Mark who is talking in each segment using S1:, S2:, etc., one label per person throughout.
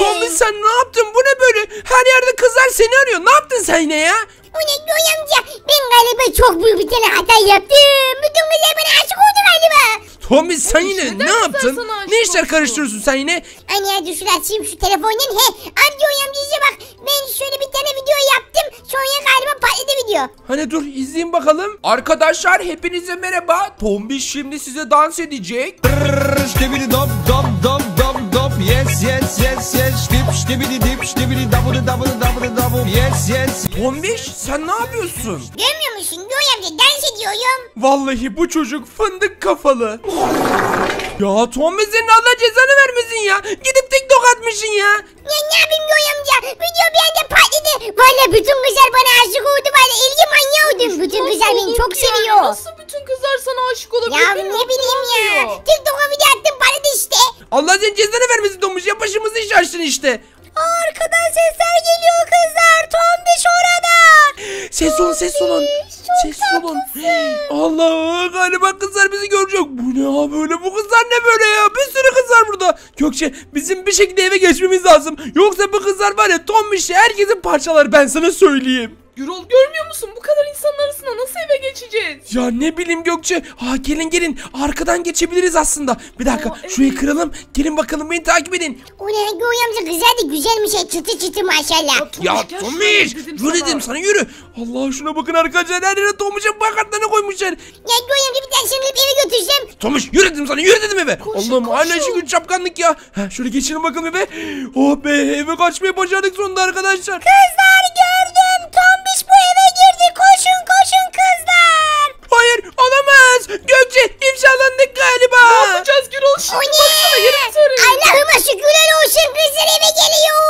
S1: Tombiş sen ne yaptın? Bu ne böyle? Her yerde kızlar seni arıyor. Ne yaptın sen yine ya?
S2: O ne Göğe amca? Ben galiba çok büyük bir tane hata yaptım. Bütün kızlar bana aşık oldu galiba.
S1: Tombiş sen
S3: Tombiş,
S1: yine
S3: neden
S1: ne
S3: kızlar
S1: yaptın?
S3: sana aşık
S1: Ne işler
S3: olsun?
S1: karıştırıyorsun sen yine?
S2: Anne hadi şunu açayım şu telefondan. Hadi Göğe amca izle bak. Ben şöyle bir tane video yaptım. Sonra galiba patladı video.
S1: Hani dur izleyin bakalım. Arkadaşlar hepinize merhaba. Tombiş şimdi size dans edecek.
S4: Ştibidi dop dop dop dop dop yes yes yes yes ştip ştibidi dip ştibidi dabıdı dabıdı dabıdı dabı yes yes.
S1: Tombiş sen ne yapıyorsun?
S2: Görmüyor musun Göğe amca dans ediyorum.
S1: Vallahi bu çocuk fındık kafalı. Ya Tombiş senin Allah cezanı vermesin ya. Gidip TikTok atmışsın ya.
S2: Ya ne yapayım Göğe amca? Video bir anda patladı. Valla bütün kızlar bana aşık oldu. Valla ilgi manyağı oldum. Bütün kızlar beni çok seviyor.
S3: Nasıl bütün kızlar sana aşık olabilir?
S2: Ya ne bileyim ya. TikTok'a video attım patladı işte.
S1: Allah senin cezanı vermesin Tombiş ya, başımızı iş açtın işte.
S2: Arkadan sesler geliyor kızlar. Tombiş orada.
S1: Ses olun ses olun. Ses olun. Allah galiba kızlar bizi görecek. Bu ne ya böyle, bu kızlar ne böyle ya? Bir sürü kız var burada. Gökçe bizim bir şekilde eve geçmemiz lazım. Yoksa bu kızlar var ya Tombiş'i herkesin parçalar, ben sana söyleyeyim.
S3: Gürol görmüyor musun? Bu kadar insanın arasında nasıl eve geçeceğiz?
S1: Ya ne bileyim Gökçe. Gelin gelin. Arkadan geçebiliriz aslında. Bir dakika
S3: Aa, evet.
S1: şurayı kıralım. Gelin bakalım, beni takip edin.
S2: O ne Göğe amca güzel de güzelmiş. Çıtı çıtı maşallah.
S1: Ya
S3: gel
S1: Tombiş
S3: şuraya,
S1: yürü dedim sana, yürü. Allah şuna bakın arkadaşlar, her yere Tombiş'in pankartlarını koymuşlar.
S2: Ya Göğe amca bir tane şimdi eve götürsem.
S1: Tombiş yürü dedim sana, yürü dedim eve.
S3: Koşun,
S1: Allah'ım hala
S3: koşun.
S1: şu gün çapkanlık ya. Şöyle geçelim bakalım eve. Oh be, eve kaçmayı başardık sonunda arkadaşlar.
S2: Kızlar gördüm. Tombiş bu eve girdi. Koşun koşun kızlar.
S1: Hayır olamaz. Gökçe ifşalandık galiba.
S3: Ne yapacağız Gürol şimdi?
S2: O ne?
S3: Baksana yerimizi arıyoruz.
S2: Allah'ıma şükürler olsun kızlar eve geliyor.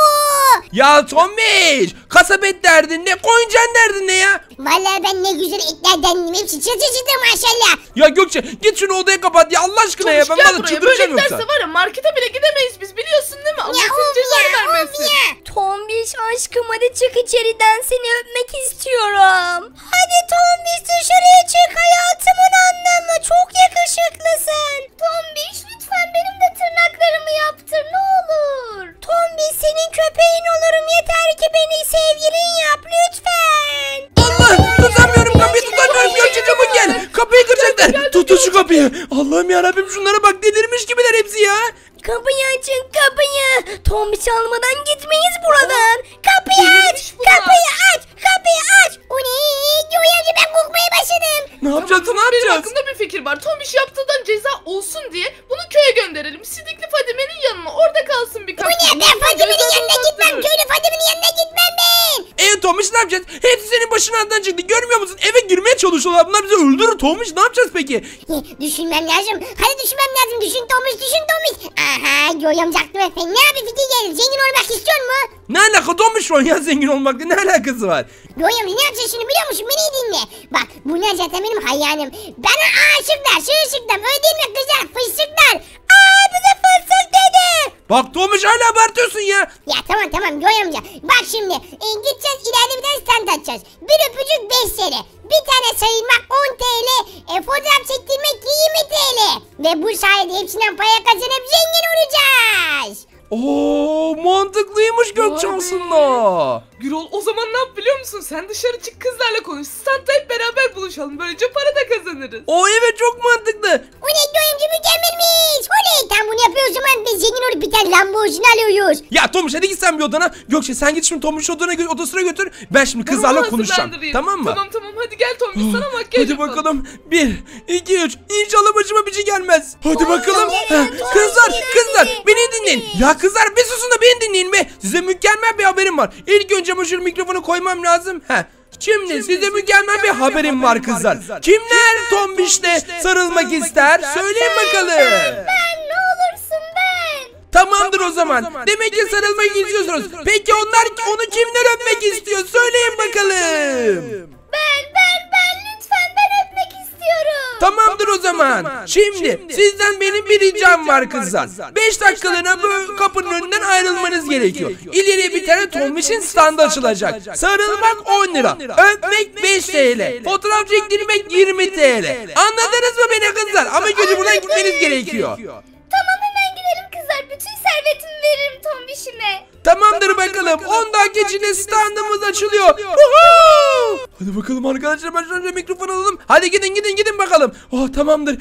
S1: Ya Tombiş, kasap et derdin ne, koyuncan derdin ne ya?
S2: Vallahi ben ne güzel etlerden hepsi çıtı çıtı maşallah.
S1: Ya Gökçe git şunu odaya kapat ya Allah aşkına ya, ben
S3: Tombiş, gel
S1: valla
S3: buraya. Böyle
S1: çıldıracağım
S3: giderse
S1: yoksa.
S3: var ya markete bile gidemeyiz biz, biliyorsun değil mi? Allah
S2: Ya
S3: senin
S2: of
S3: cezanı
S2: ya of
S3: vermesin.
S2: ya.
S5: Tombiş aşkım hadi çık içeriden, seni öpmek istiyorum. Hadi Tombiş dışarıya çık, hayatımın anlamı, çok yakışıklısın. Tombiş lütfen benim de tırnaklarımı yaptır ne olur. Tombiş senin köpeğin olurum, yeter ki beni sevgilin yap lütfen.
S1: Allah, tutamıyorum kapıyı, tutamıyorum Gökçe, çabuk gel. Kapıyı kıracaklar. Tutun şu kapıyı. Allah'ım yarabbim, şunlara bak, delirmiş gibiler hepsi ya.
S5: Kapıyı açın kapıyı. Tombiş almadan gitmeyiz buradan. Kapıyı aç,
S3: delirmiş bunlar.
S5: kapıyı aç, kapıyı aç.
S2: O ne? Göğe amca ben korkmaya başladım.
S1: Ne yapacağız, ne
S3: Benim
S1: yapacağız?
S3: aklımda bir fikir var. Tombiş yaptığından ceza olsun diye bunu köye gönderelim. Sidikli Fadime'nin yanına. Orada kalsın birkaç
S2: O ne?
S3: gün.
S2: Ben Fadime'nin
S3: Cezanı
S2: yanına gitmem.
S3: uzattırır.
S2: Köylü Fadime'nin yanına gitmem ben.
S1: Tombiş ne yapacağız? Hepsi senin başının altından çıktı. Görmüyor musun? Eve girmeye çalışıyorlar. Bunlar bizi öldürür Tombiş. Ne yapacağız peki?
S2: Düşünmem lazım. Hadi düşünmem lazım. Düşün Tombiş, düşün Tombiş. Aha Göğe amca aklıma fena bir fikir geldi. Zengin olmak istiyor mu?
S1: Ne alaka Tombiş şu an ya, zengin olmakla ne alakası var?
S2: Göğe amca ne yapacaksın şimdi biliyor musun? Beni iyi dinle. Bak bunlar zaten benim hayalim. Bana aşıklar, şırşıklar, öyle değil mi kızlar? Fıstıklar. Aa bize fıstık dedi.
S1: Bak Tombiş hala abartıyorsun ya.
S2: Ya tamam Göğe amca. Bak şimdi gideceğiz ileride bir tane stand açacağız. Bir öpücük 5 TL. Bir tane sayılmak 10 TL. Fotoğraf çektirmek 20 TL. Ve bu sayede hepsinden paya kazanıp zengin olacağız.
S1: Oo, mantıklıymış Gökçe
S3: Vay be.
S1: aslında.
S3: Gürol o zaman ne yap biliyor musun? Sen dışarı çık, kızlarla konuş. Standta hep beraber buluşalım. Böylece para da kazanırız.
S1: O evet, çok mantıklı.
S2: O ne Göğe amca mükemmelmiş. Oley tam bunu yapıyor o zaman biz zengin olup bir tane Lamborghini alıyoruz.
S1: Ya Tombiş hadi git sen bir odana. Gökçe sen git şimdi Tombiş odasına götür. Ben şimdi kızlarla
S3: Onu
S1: konuşacağım.
S3: hazırlandırayım.
S1: Tamam mı?
S3: Tamam hadi gel Tombiş, sana makyaj
S1: Hadi
S3: yapalım.
S1: bakalım. 1, 2, 3. İnşallah başıma bir şey gelmez. Hadi bakalım.
S5: evet,
S1: Kızlar,
S5: evet.
S1: kızlar beni dinleyin. Ya kızlar bir susun da beni dinleyin be. Size mükemmel bir haberim var. İlk önce bu şu mikrofonu koymam lazım. Şimdi size mükemmel bir haberim var kızlar. Kimler Tombiş'le sarılmak ister? Söyleyin bakalım.
S5: Ben ne olursun ben.
S1: Tamamdır o zaman. Demek ki sarılmak istiyorsunuz. Peki onlar onu kimler öpmek istiyor? Söyleyin bakalım.
S5: Ben lütfen ben öpmek istiyorum.
S1: Tamamdır o zaman. Şimdi sizden benim bir ricam var kızlar. 5 dakikalığına bu kapının önünden ayrılmanız gerekiyor. İleriye bir tane Tombiş'in standı açılacak. Sarılmak 10 lira. Öpmek 5 TL. Fotoğraf çektirmek 20 TL. Anladınız mı beni kızlar? Ama önce buradan gitmeniz gerekiyor.
S5: Tamam hemen gidelim kızlar. Bütün servetimi veririm Tombiş. işime.
S1: Tamamdır bakalım. 10 dakika içinde standımız açılıyor. Hadi bakalım arkadaşlar, ben şöyle mikrofon alalım. Hadi gidin bakalım. Oh tamamdır.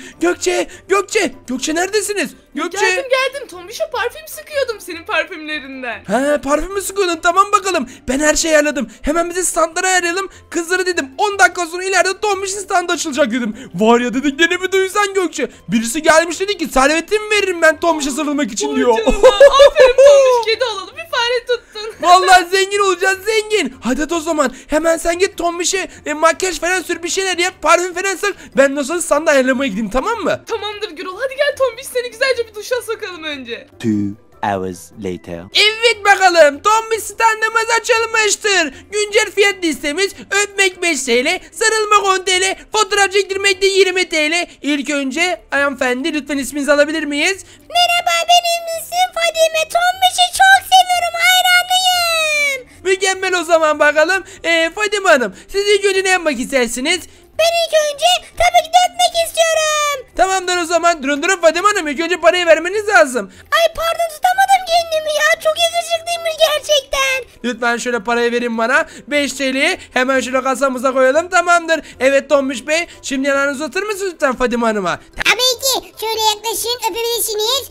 S1: Gökçe neredesiniz? Gökçe.
S3: Geldim. Tombiş'e parfüm sıkıyordum senin parfümlerinden.
S1: He, parfümü sıkıyordun, tamam bakalım. Ben her şeyi ayarladım. Hemen bize standları ayarlayalım. Kızlara dedim 10 dakika sonra ileride Tombiş'in standı açılacak dedim. Var ya, dediklerini bir duysan Gökçe. Birisi gelmiş dedi ki servetimi veririm ben Tombiş'e sarılmak için diyor.
S3: Aferin Tombiş, kedi olalım, bir fare tuttun.
S1: Vallahi zengin olacağız, zengin. Hadi o zaman hemen sen git Tombiş'e makyaj falan sür, bir şeyler yap, parfüm falan sık. Ben nasıl standı ayarlamaya gideyim, tamam mı?
S3: Tamamdır Gürol, hadi gel Tombiş, seni güzelce bir duşa sokalım önce.
S6: 2 hours later.
S1: Evet bakalım, Tombiş standımız açılmıştır. Güncel fiyat listemiz: öpmek 5 TL, sarılmak 10 TL, fotoğraf çektirmek de 20 TL. İlk önce hanımefendi, lütfen isminizi alabilir miyiz?
S5: Merhaba, benim ismim Fadime. Tombiş'i çok seviyorum, hayranıyım.
S1: Mükemmel, o zaman bakalım. Fadime Hanım, siz ilk önce ne yapmak istersiniz?
S5: Ben ilk önce tabii ki de öpmek istiyorum.
S1: Tamamdır o zaman. Durun Fadime Hanım, ilk önce parayı vermeniz lazım.
S5: Ay pardon, tutamadım kendimi ya. Çok yakışıklıymış gerçekten.
S1: Lütfen şöyle parayı verin bana. 5 TL'yi hemen şöyle kasamıza koyalım, tamamdır. Evet Tombiş Bey, şimdi yanınıza oturur musunuz lütfen Fadime Hanım'a?
S2: Tabii ki. Şöyle yaklaşın, öpebilirsiniz.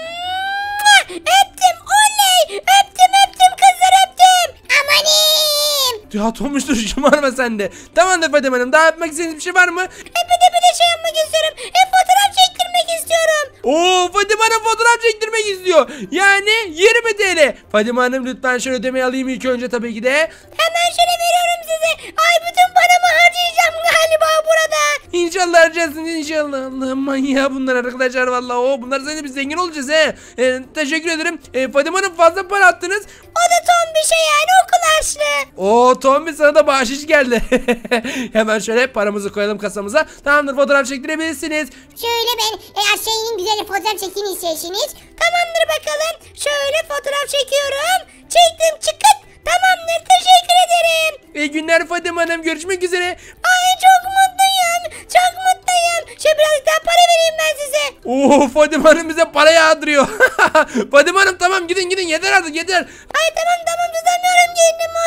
S5: Öptüm, oley. Öptüm kızlar, öptüm.
S2: Amanim.
S1: Ya Tombiş, dur şımarma sen de. Tamamdır Fadime Hanım, daha yapmak istediğiniz bir şey var mı?
S5: Bir de şey yapmak istiyorum. Fotoğraf çektirmek istiyorum.
S1: Oo, Fadime Hanım fotoğraf çektirmek istiyor. Yani 20 TL. Fadime Hanım, lütfen şöyle ödemeyi alayım ilk önce tabii ki de.
S5: Hemen şöyle veriyorum size. Ay bütün paramı harcayacağım galiba burada.
S1: İnşallah harcarsınız, inşallah. Allah'ım, manyağı bunlar arkadaşlar vallahi. Bunlar sayesinde biz zengin olacağız he. Teşekkür ederim. Fadime Hanım, fazla para attınız.
S5: O da ton bir şey yani, okul harçlığı.
S1: Oo Tombi, sana da bahşiş geldi. Hemen şöyle paramızı koyalım kasamıza. Tamamdır, fotoğraf çektirebilirsiniz.
S2: Şöyle ben aşağı ineyim, güzel bir fotoğraf çekin isterseniz.
S5: Tamamdır bakalım. Şöyle fotoğraf çekiyorum. Çektim, çıkıt. Tamamdır, teşekkür ederim.
S1: İyi günler Fadime Hanım, görüşmek üzere.
S5: Ay çok mutluyum. Çok mutluyum. Şöyle birazcık daha para vereyim ben size.
S1: Oo, Fadime Hanım bize para yağdırıyor. Fadime Hanım, tamam gidin yeter artık, yeter.
S5: Ay tamam tutamıyorum kendimi.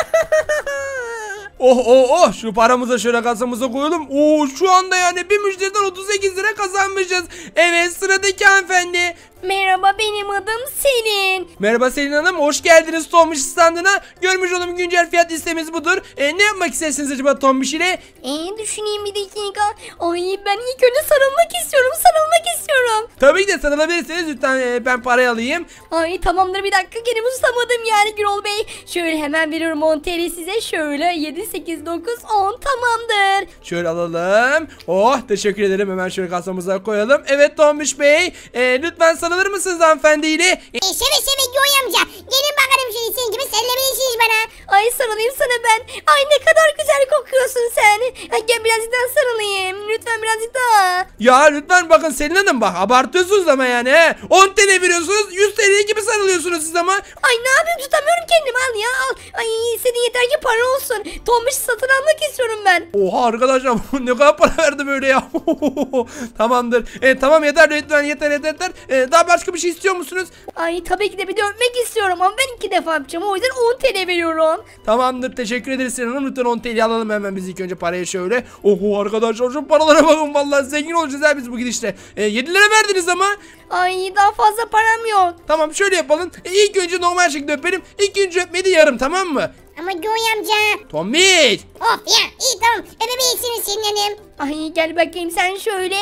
S1: Oh şu paramızı şöyle kasamıza koyalım. Şu anda yani bir müşteriden 38 lira kazanmışız. Evet, sıradaki hanımefendi.
S5: Merhaba, benim adım Selin.
S1: Merhaba Selin Hanım, hoş geldiniz Tombiş standına. Görmüş olduğum güncel fiyat listemiz budur. Ne yapmak istersiniz acaba Tombiş ile?
S5: Düşüneyim bir dakika. Ay ben ilk önce sarılmak istiyorum.
S1: Tabii ki de sarılabilirsiniz, lütfen ben parayı alayım.
S5: Ay tamamdır, bir dakika, kendimi tutamadım yani Gürol Bey. Şöyle hemen veriyorum 10 TL size. Şöyle 7, 8, 9, 10 tamamdır.
S1: Şöyle alalım. Oh, teşekkür ederim, hemen şöyle kasamıza koyalım. Evet Tombiş Bey, lütfen sarılır mısınız hanımefendiyle?
S2: Seve Göğe amca. Gelin bakalım şöyle, senin gibi sarılabilirsiniz bana.
S5: Ay sarılayım sana ben. Ay ne kadar güzel kokuyorsun sen. Ay gel birazcık daha sarılayım. Lütfen birazcık daha.
S1: Ya lütfen bakın Selin Hanım, bak abartıyorsunuz ama yani he. 10 TL veriyorsunuz, 100 TL gibi sarılıyorsunuz siz ama.
S5: Ay ne yapayım, tutamıyorum kendimi, al ya al. Ay istediğin yeter ki para olsun. Tombiş satın almak istiyorum ben.
S1: Oha arkadaşlar, ne kadar para verdi böyle ya. Tamamdır. Tamam, yeter lütfen, yeter. Daha başka bir şey istiyor musunuz?
S5: Ay tabii ki de bir de öpmek istiyorum ama ben 2 defa yapacağım. O yüzden 10 TL veriyorum.
S1: Tamamdır, teşekkür ederiz Selin Hanım. Lütfen 10 TL alalım hemen biz ilk önce parayı şöyle. Oho arkadaşlar, şu paralara bakın, vallahi zengin olacağız ha biz bu gidişle. 7 lira verdiniz ama.
S5: Ay daha fazla param yok.
S1: Tamam, şöyle yapalım. İlk önce normal şekilde öpelim. İkinci öpmeyi de yarım, tamam mı?
S2: Ama Göğe amca.
S1: Tombiş.
S2: Of ya, iyi tamam. Öpebilirsiniz Selin Hanım.
S5: Ay gel bakayım sen şöyle.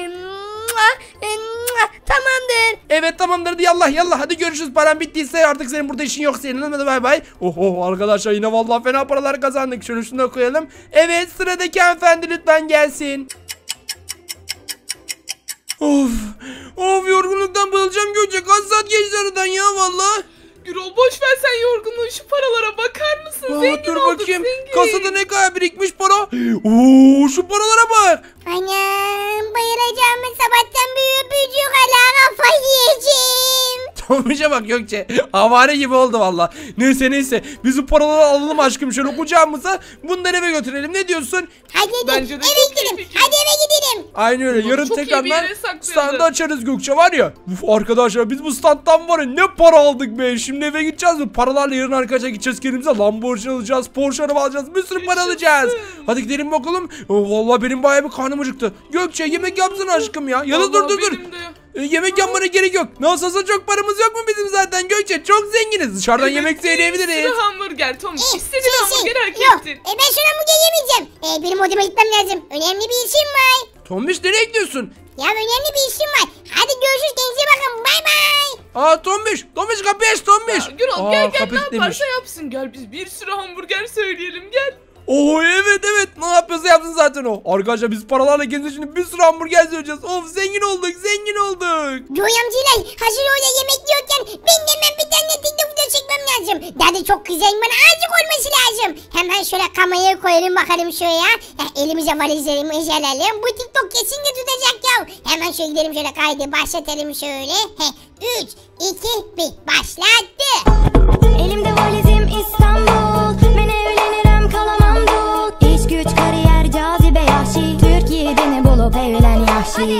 S5: Tamamdır.
S1: Evet tamamdır, hadi yallah hadi görüşürüz, param bittiyse artık senin burada işin yok senin, hadi bay bay. Oho arkadaşlar, yine vallahi fena paralar kazandık, şöyle şunu da koyalım. Evet, sıradaki hanımefendi lütfen gelsin. Of yorgunluktan bayılacağım Gökçe, kaç saat geçti aradan ya vallahi.
S3: Gürol boş ver sen yorgunluğu, şu paralara bakar mısın? Zengin
S1: dur
S3: olduk,
S1: bakayım,
S3: zengin.
S1: kasada ne kadar birikmiş para. Şu paralara bak.
S2: Anam, bayılacağım, sabahtan bir öpücük hala, kafayı yiyeceğim.
S1: Tombiş'e bak Gökçe. Havare gibi oldu valla. Neyse. Biz bu paraları alalım aşkım şöyle kucağımıza. Bunları eve götürelim. Ne diyorsun?
S2: Hadi
S3: Bence de
S2: eve
S3: çok iyi
S2: gidelim.
S3: fikir.
S2: Hadi eve gidelim.
S1: Aynı öyle. Yarın
S3: çok iyi bir
S1: tekrardan
S3: yere saklayalım.
S1: standı açarız Gökçe var ya. Uf, arkadaşlar biz bu standtan var ya ne para aldık be. Şimdi eve gideceğiz mi? Paralarla yarın arkadaşlar gideceğiz kendimize. Lamborghini alacağız. Porsche araba alacağız. Bir sürü para alacağız. Hadi gidelim bakalım. Vallahi benim bayağı bir karnım acıktı. Gökçe yemek yapsana aşkım ya. Ya da dur.
S3: Benim de.
S1: Yemek yapmana gerek yok. Nasılsa çok paramız yok mu bizim zaten Gökçe? Çok zenginiz. Dışarıdan yemek
S3: Bir
S1: söyleyebiliriz.
S3: sürü hamburger Tom. İstediğin hamburgeri hak
S2: Yok.
S3: ettin.
S2: Ben şu hamburger yemeyeceğim. Benim odama gitmem lazım. Önemli bir işim var.
S1: Tombiş nereye gidiyorsun?
S2: Ya önemli bir işim var. Hadi görüşürüz. Kendinize bakın. Bay bay.
S1: Aa Tombiş kapıyı aç Tombiş.
S3: Ya, Gürol gel
S1: kapı
S3: ne
S1: kilitlemiş.
S3: yaparsa yapsın. Gel biz bir sürü hamburger söyleyelim gel.
S1: Oo evet ne yapıyorsa yapsın zaten o. Arkadaşlar biz paralarla kendimize şimdi bir sürü hamburger söyleyeceğiz. Of zengin olduk.
S2: Joy amcayla hazır orada yemek yiyorken ben de hemen bir tane TikTok video çekmem lazım. Daddy çok güzel bana azıcık olması lazım. Hemen şöyle kamerayı koyalım bakalım şuraya. Elimize valizlerimizi alalım. Bu TikTok kesinlikle tutacak ya. Hemen şöyle gidelim şöyle kaydı başlatalım şöyle. 3, 2, 1 başlattı.
S7: Elimde valizim İstanbul. Ben evlenirim kalamam dul. İş güç kariyer cazibe yahşi. Türkiye'de bulup evlen yahşi.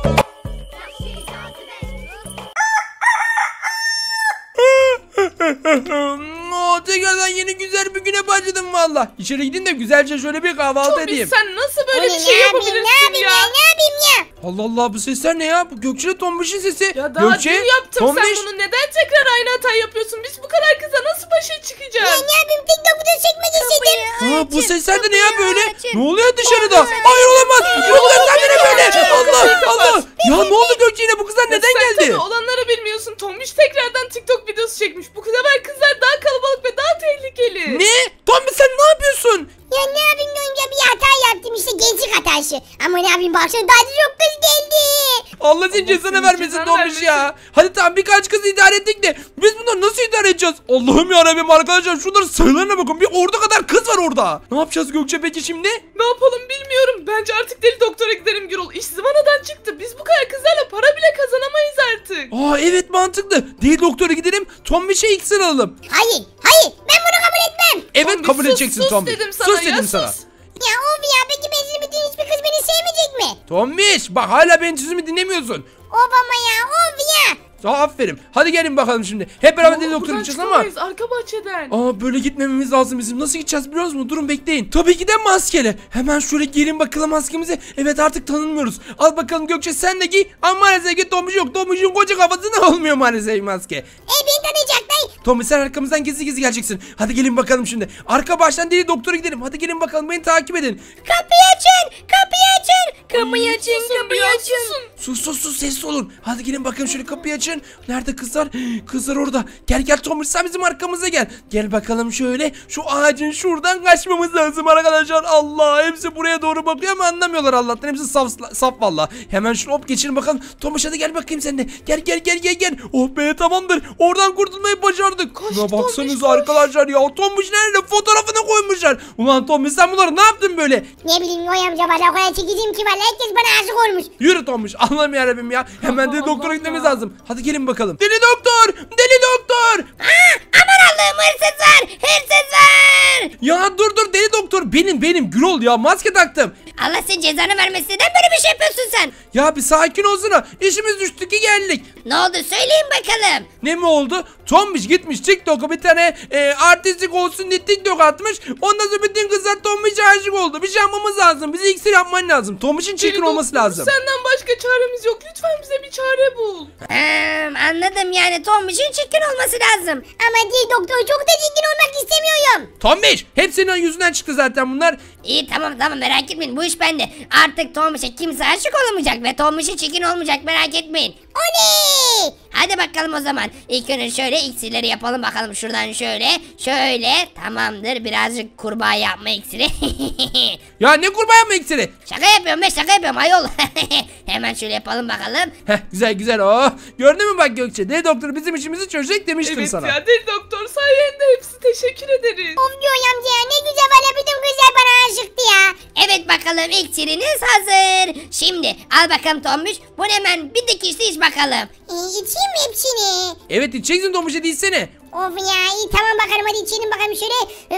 S1: Tekrardan yeni güzel bir güne başladım valla. İçeri gidin de güzelce şöyle bir kahvaltı
S3: Tombiş
S1: edeyim.
S3: sen nasıl böyle bir
S2: Ne
S3: şey
S2: yapayım,
S3: yapabilirsin
S2: ne
S3: ya?
S2: yapayım ya?
S1: Allah bu sesler ne ya? Bu Gökçe'yle Tombiş'in sesi.
S3: Ya daha
S1: Gökçe,
S3: dün yaptım
S1: Tombiş.
S3: sen bunu neden tekrar aynı hatayı yapıyorsun? Biz bu kadar kıza nasıl başa
S2: Ya
S3: çıkacağız?
S2: ne yapayım TikTok video çekmek istedim.
S1: Ha bu sesler de ne ya
S5: kapıyı
S1: böyle?
S5: açın.
S1: Ne oluyor dışarıda? Hayır olamaz. Bu kızlar ne böyle? Allah. Ya ne oldu Gökçe yine bu kızlar neden
S3: Sen
S1: geldi?
S3: tabii olanları bilmiyorsun. Tombiş tekrardan TikTok videosu çekmiş. Bu sefer kızlar daha kalabalık ve daha tehlikeli.
S1: Ne? Tombiş sen ne yapıyorsun?
S2: Ya ne yapayım önce bir hata yaptım işte gençlik hatası. Ama ne yapayım baksana daha çok kız geldi.
S1: Allah senin cezanı
S3: senin
S1: vermesin
S3: cezanı
S1: Tombiş
S3: vermesin.
S1: ya. Hadi tamam birkaç kız idare ettik de biz bunları nasıl idare edeceğiz? Allah'ım yarabbim arkadaşlar şunların sayılarına bakın. Bir orada kadar kız var orada. Ne yapacağız Gökçe peki şimdi?
S3: Ne yapalım bilmiyorum. Bence artık deli doktora gidelim Gürol. İş zıvanadan çıktı. Biz bu kadar kızlarla para bile kazanamayız artık.
S1: Aa evet mantıklı. Değil doktora gidelim. Tombiş'e iksir alalım.
S2: Hayır ben bunu kabul etmem.
S1: Evet
S3: Tombiş,
S1: kabul
S3: sus,
S1: edeceksin
S3: sus
S1: Tombiş.
S3: dedim sana
S1: Sus
S3: ya,
S1: dedim sana.
S3: sus.
S2: Ya of ya peki ben bütün hiçbir kız beni sevmeyecek mi?
S1: Tombiş bak hala benim sözümü dinlemiyorsun.
S2: Of ama ya of ya.
S1: Aferin. Hadi gelin bakalım şimdi. Hep beraber deli doktora
S3: Okuldan
S1: gideceğiz ama.
S3: çıkamayız, arka bahçeden.
S1: Böyle gitmememiz lazım bizim. Nasıl gideceğiz biliyor musunuz? Durun bekleyin. Tabii ki de maskeli. Hemen şöyle giyelim bakalım maskemizi. Evet artık tanınmıyoruz. Al bakalım Gökçe sen de giy. Ama maalesef ki Tombiş yok. Tombiş'in koca kafasına olmuyor maalesef maske.
S2: Beni tanıyacaklar.
S1: Tombiş sen arkamızdan gizli geleceksin. Hadi gelin bakalım şimdi. Arka baştan deli doktora gidelim. Hadi gelin bakalım beni takip edin.
S5: Kapıyı açın. Kapıyı açın. Kapıyı açın.
S1: Sus sessiz olun. Hadi gelin bakın şöyle kapıyı açın. Nerede kızlar? Kızlar orada. Gel Tombiş sen bizim arkamıza gel. Gel bakalım şöyle. Şu ağacın şuradan kaçmamız lazım arkadaşlar. Allah hepsi buraya doğru bakıyor ama anlamıyorlar Allah'tan. Hepsi saf valla. Hemen şunu hop geçirin bakalım. Tombiş hadi gel bakayım sen de. Gel. Oh be tamamdır. Oradan kurtulmayı başardık. Şuna baksanıza arkadaşlar ya. Tombiş nerede? Fotoğrafını koymuşlar. Ulan Tombiş sen bunları ne yaptın böyle?
S2: Ne bileyim Noy amca valla o kadar çekeceğim ki valla herkes bana aşık olmuş.
S1: Yürü Tombiş. Allah'ım yarabbim ya. Hemen deli
S3: Allah
S1: doktora
S3: Allah
S1: gitmemiz
S3: ya.
S1: lazım. Hadi gelin bakalım. Deli doktor! Deli doktor!
S5: Aman Allah'ım hırsız var.
S1: Ya dur deli doktor. Benim Gürol ya. Maske taktım.
S5: Allah senin cezanı vermesin. Neden böyle bir şey yapıyorsun sen?
S1: Ya bir sakin olsana. İşimiz düştü ki geldik.
S5: Ne oldu söyleyin bakalım.
S1: Ne mi oldu? Tombiş gitmiş TikTok'a bir tane artistik olsun diye TikTok atmış. Ondan sonra bütün kızlar Tombiş'e aşık oldu. Bir şey yapmamız lazım. Bize iksir yapman lazım. Tombiş'in çirkin
S3: Deli
S1: olması
S3: doktor,
S1: lazım.
S3: Senden başka çaremiz yok. Lütfen bize bir çare bul.
S5: Anladım yani Tombiş'in çirkin olması lazım.
S2: Ama değil doktor çok da çirkin olmak istemiyorum.
S1: Tombiş hep senin yüzünden çıktı zaten bunlar.
S5: İyi tamam merak etmeyin bu iş bende. Artık Tombiş'e kimse aşık olamayacak ve Tombiş'e çirkin olmayacak merak etmeyin.
S2: Oley!
S5: Hadi bakalım o zaman. İlk önce şöyle iksirleri yapalım bakalım şuradan şöyle. Tamamdır birazcık kurbağa yapma iksiri.
S1: Ya ne kurbağa mı iksiri?
S5: şaka yapıyorum ayol. Hemen şöyle yapalım bakalım.
S1: Heh güzel. Oh. Gördün mü bak Gökçe? Deli doktor bizim işimizi çözecek demiştim
S3: Evet
S1: sana.
S3: ya deli doktor sayende hepsi teşekkür ederiz.
S2: Of Joy amca ya ne güzel valla bütün kızlar bana canı sıktı ya.
S5: Evet bakalım iksiriniz hazır. Şimdi al bakalım Tombiş. Bunu hemen bir dikişte iç bakalım.
S2: İçeyim mi hepsini?
S1: Evet içeceksin Tomuş, hadi içsene.
S2: Of ya iyi tamam bakalım hadi içelim bakalım şöyle.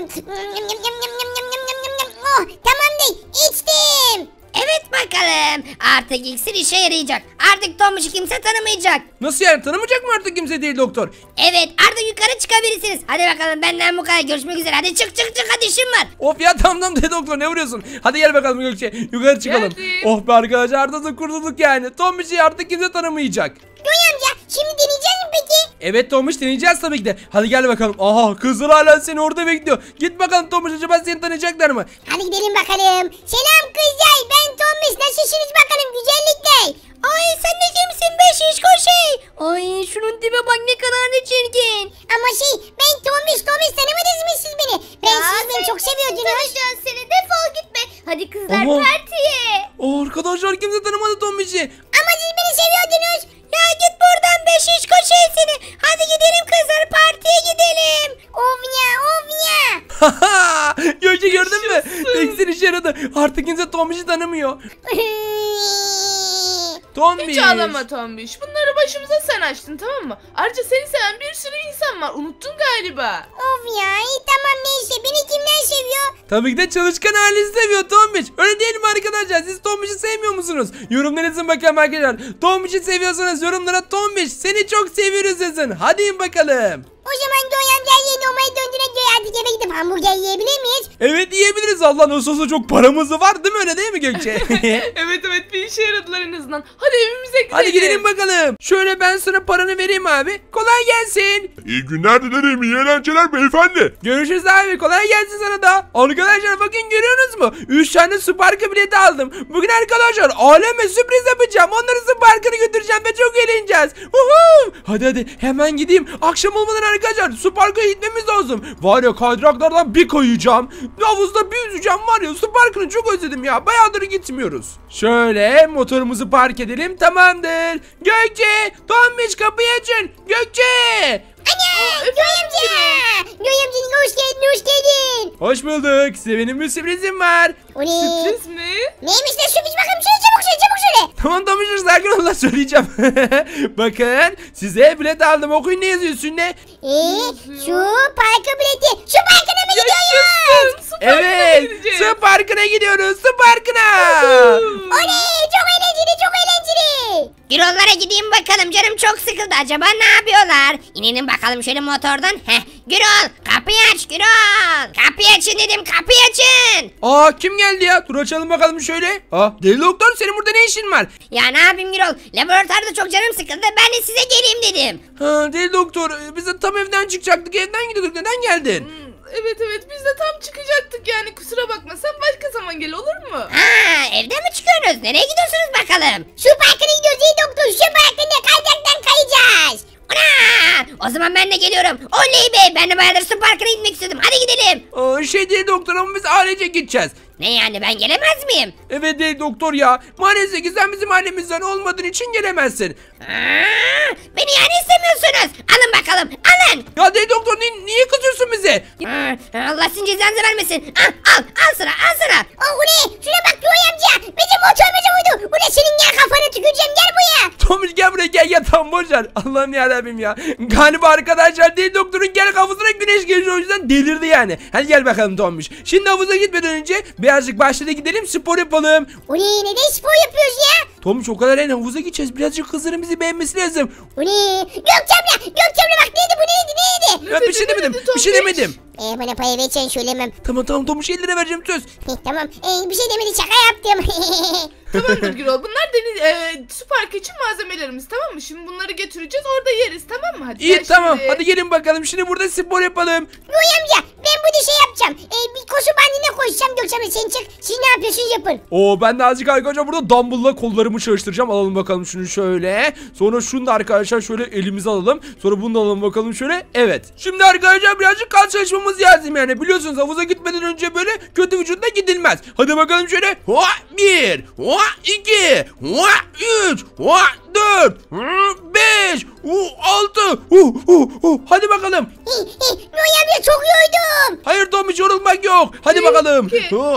S2: Oh tamamdır içtim.
S5: Evet bakalım. Artık iksir işe yarayacak. Artık Tombiş'i kimse tanımayacak.
S1: Nasıl yani, tanımayacak mı artık kimse değil doktor?
S5: Evet artık yukarı çıkabilirsiniz. Hadi bakalım benden bu kadar, görüşmek üzere. Hadi çık hadi işim var.
S1: Of ya tamam de doktor, ne vuruyorsun? Hadi gel bakalım Gökçe, yukarı çıkalım.
S3: Geldim.
S1: Oh be arkadaşlar, artık da kurtulduk yani. Tombiş'i artık kimse tanımayacak.
S2: Göğe amca şimdi deneyeceğiz mi peki?
S1: Evet Tomuş, deneyeceğiz tabii ki de. Hadi gel bakalım. Aha, kızlar hala seni orada bekliyor. Git bakalım Tomuş, acaba seni tanıyacaklar mı?
S2: Hadi gidelim bakalım. Selam kızlar ben Tomiş nasılsınız bakalım güzellikler.
S5: Ay sen de kimsin be şişko şey? Ay şunun tipe bak ne kadar da çirkin.
S2: Ama ben Tomiş tanımadınız mı siz beni? Siz beni çok seviyordunuz.
S5: Seni defol gitme. Hadi kızlar
S1: Ama-
S5: partiye.
S1: Arkadaşlar kimse tanımadı Tomuş'u.
S2: Ama siz beni seviyordunuz.
S5: Ya git buradan be şişko şey seni. Hadi gidelim kızlar partiye gidelim.
S2: Of ya.
S1: Gökçe gördün mü? İksir işe yaradı. Artık kimse Tomuş'u tanımıyor. Tombiş.
S3: Hiç ağlama Tombiş. Bunları başımıza sen açtın, tamam mı? Ayrıca seni seven bir sürü insan var. Unuttun galiba.
S2: Of ya iyi tamam neyse beni kimler seviyor?
S1: Tabii ki de çalışkan ailesi seviyor Tombiş. Öyle değil mi arkadaşlar? Siz Tombiş'i sevmiyor musunuz? Yorumlarınızı bakalım arkadaşlar. Tombiş'i seviyorsanız yorumlara Tombiş seni çok seviyoruz yazın. Hadi in bakalım.
S2: O zaman Göğe amca yeni olmayı döndüğüne göre artık eve gidip hamburger yiyebilir miyiz?
S1: Evet yiyebiliriz, Allah nasıl olsa çok paramız var değil mi, öyle değil mi Gökçe?
S3: Evet bir işe yaradılar en azından. Hadi evimize gidelim.
S1: Hadi gidelim bakalım. Şöyle ben sana paranı vereyim abi. Kolay gelsin.
S8: İyi günler dilerim, iyi eğlenceler beyefendi.
S1: Görüşürüz abi, kolay gelsin sana da. Arkadaşlar bakın, görüyorsunuz mu? 3 tane su parkı bileti aldım. Bugün arkadaşlar aleme sürpriz yapacağım. Onları su parkına götüreceğim ve çok eğleneceğiz. Hadi hemen gideyim. Akşam olmadan arkadaşlar su parkına gitmemiz lazım. Var ya, kaydıraklardan bir kayacağım. Havuzda bir yüzeceğim var ya, su parkını çok özledim ya. Bayağıdır gitmiyoruz. Şöyle motorumuzu park edelim, tamamdır. Gökçe, Tombiş kapıyı açın. Gökçe.
S2: Ana Göğe amca. Göğe amca hoş geldin.
S1: Hoş bulduk. Size benim bir sürprizim var.
S2: O ne?
S3: Sürpriz mi?
S2: Neymiş ne sürpriz bakalım şöyle çabuk söyle.
S1: Tamam Tombiş, sakin ol, söyleyeceğim. Bakın size bilet aldım, okuyun ne yazıyor üstünde.
S2: Şu parka bileti. Şu parkına mı gidiyoruz?
S3: Yaşasın. Su parkına
S1: Evet,
S3: gideceğiz.
S1: su parkına gidiyoruz, su parkına.
S2: Oley çok eğlenceli.
S5: Gürollara gideyim bakalım, canım çok sıkıldı. Acaba ne yapıyorlar? İnelim bakalım şöyle motordan. Gürol kapıyı aç Gürol. Kapıyı açın dedim, kapıyı açın.
S1: Aa, kim geldi ya? Dur açalım bakalım şöyle. Deli doktor, senin burada ne işin var?
S5: Ya ne yapayım Gürol? Laboratuvarda çok canım sıkıldı. Ben de size geleyim dedim.
S1: Deli doktor, biz de tam evden çıkacaktık, evden gidiyorduk, neden geldin?
S3: Evet biz de tam çıkacaktık yani, kusura bakma, sen başka zaman gel olur mu?
S5: Evden mi çıkıyorsunuz? Nereye gidiyorsunuz bakalım?
S2: Şu parkına gidiyoruz iyi doktor. Şu parkında kaydıraktan kayacağız.
S5: Ana! O zaman ben de geliyorum. Oley be! Ben de bayağıdır su parkına gitmek istedim. Hadi gidelim.
S1: Deli doktor, ama biz ailece gideceğiz.
S5: Ne yani, ben gelemez miyim?
S1: Evet deli doktor ya. Maalesef ki sen bizim ailemizden olmadığın için gelemezsin.
S5: Beni yani istemiyorsunuz. Alın bakalım, alın.
S1: Ya deli doktor, niye kızıyorsun bize?
S5: Allah sizin cezanızı vermesin. Al sıra.
S2: O ne? Şuna bak Göğe amca. Bizim motorumuza vurdu. Bu ne senin ya, kafanı tüküreceğim gel buraya.
S1: Tomuş gel buraya, gel tam boş ver. Allah'ım yarabbim ya. Galiba arkadaşlar deli doktorun gel kafasına güneş geliyor, o yüzden delirdi yani. Hadi gel bakalım Tomuş. Şimdi havuza gitmeden önce birazcık bahçede gidelim, spor yapalım.
S2: O ne? Neden spor yapıyoruz ya?
S1: Tomuş o kadar havuza gideceğiz, birazcık kızların bizi beğenmesi lazım.
S2: O ne? Gökçemle bak neydi bu neydi?
S1: Ya bir şey demedim, bir şey demedim.
S2: Bana pay vereceksin söylemem.
S1: Tamam Tomuş, 50 lira vereceğim, söz.
S2: Tamam bir şey demedi şaka yaptım.
S3: Tamamdır Gürol, bunlar su parkı için malzemelerimiz, tamam mı? Şimdi bunları götüreceğiz, orada yeriz, tamam mı? Hadi
S1: İyi
S3: gel
S1: tamam,
S3: şimdi.
S1: hadi gelin bakalım, şimdi burada spor yapalım.
S2: Göğe amca ben burada şey yapacağım. Bir koşu bandına koşacağım Gökçemle sen çık. Siz ne yapıyorsunuz yapın.
S1: Ben de azıcık arkadaşlar burada dumbbell'la kollarımı çalıştıracağım. Alalım bakalım şunu şöyle. Sonra şunu da arkadaşlar şöyle elimize alalım. Sonra bunu da alalım bakalım şöyle. Evet. Şimdi arkadaşlar birazcık kas çalışmamız lazım yani. Biliyorsunuz havuza gitmeden önce böyle kötü vücutla gidilmez. Hadi bakalım şöyle. 1, 2, 3, 4, 5, 6. Hadi bakalım.
S2: Yoy amca çok yoydum.
S1: Hayır Tombiş, yorulmak yok. Hadi bakalım.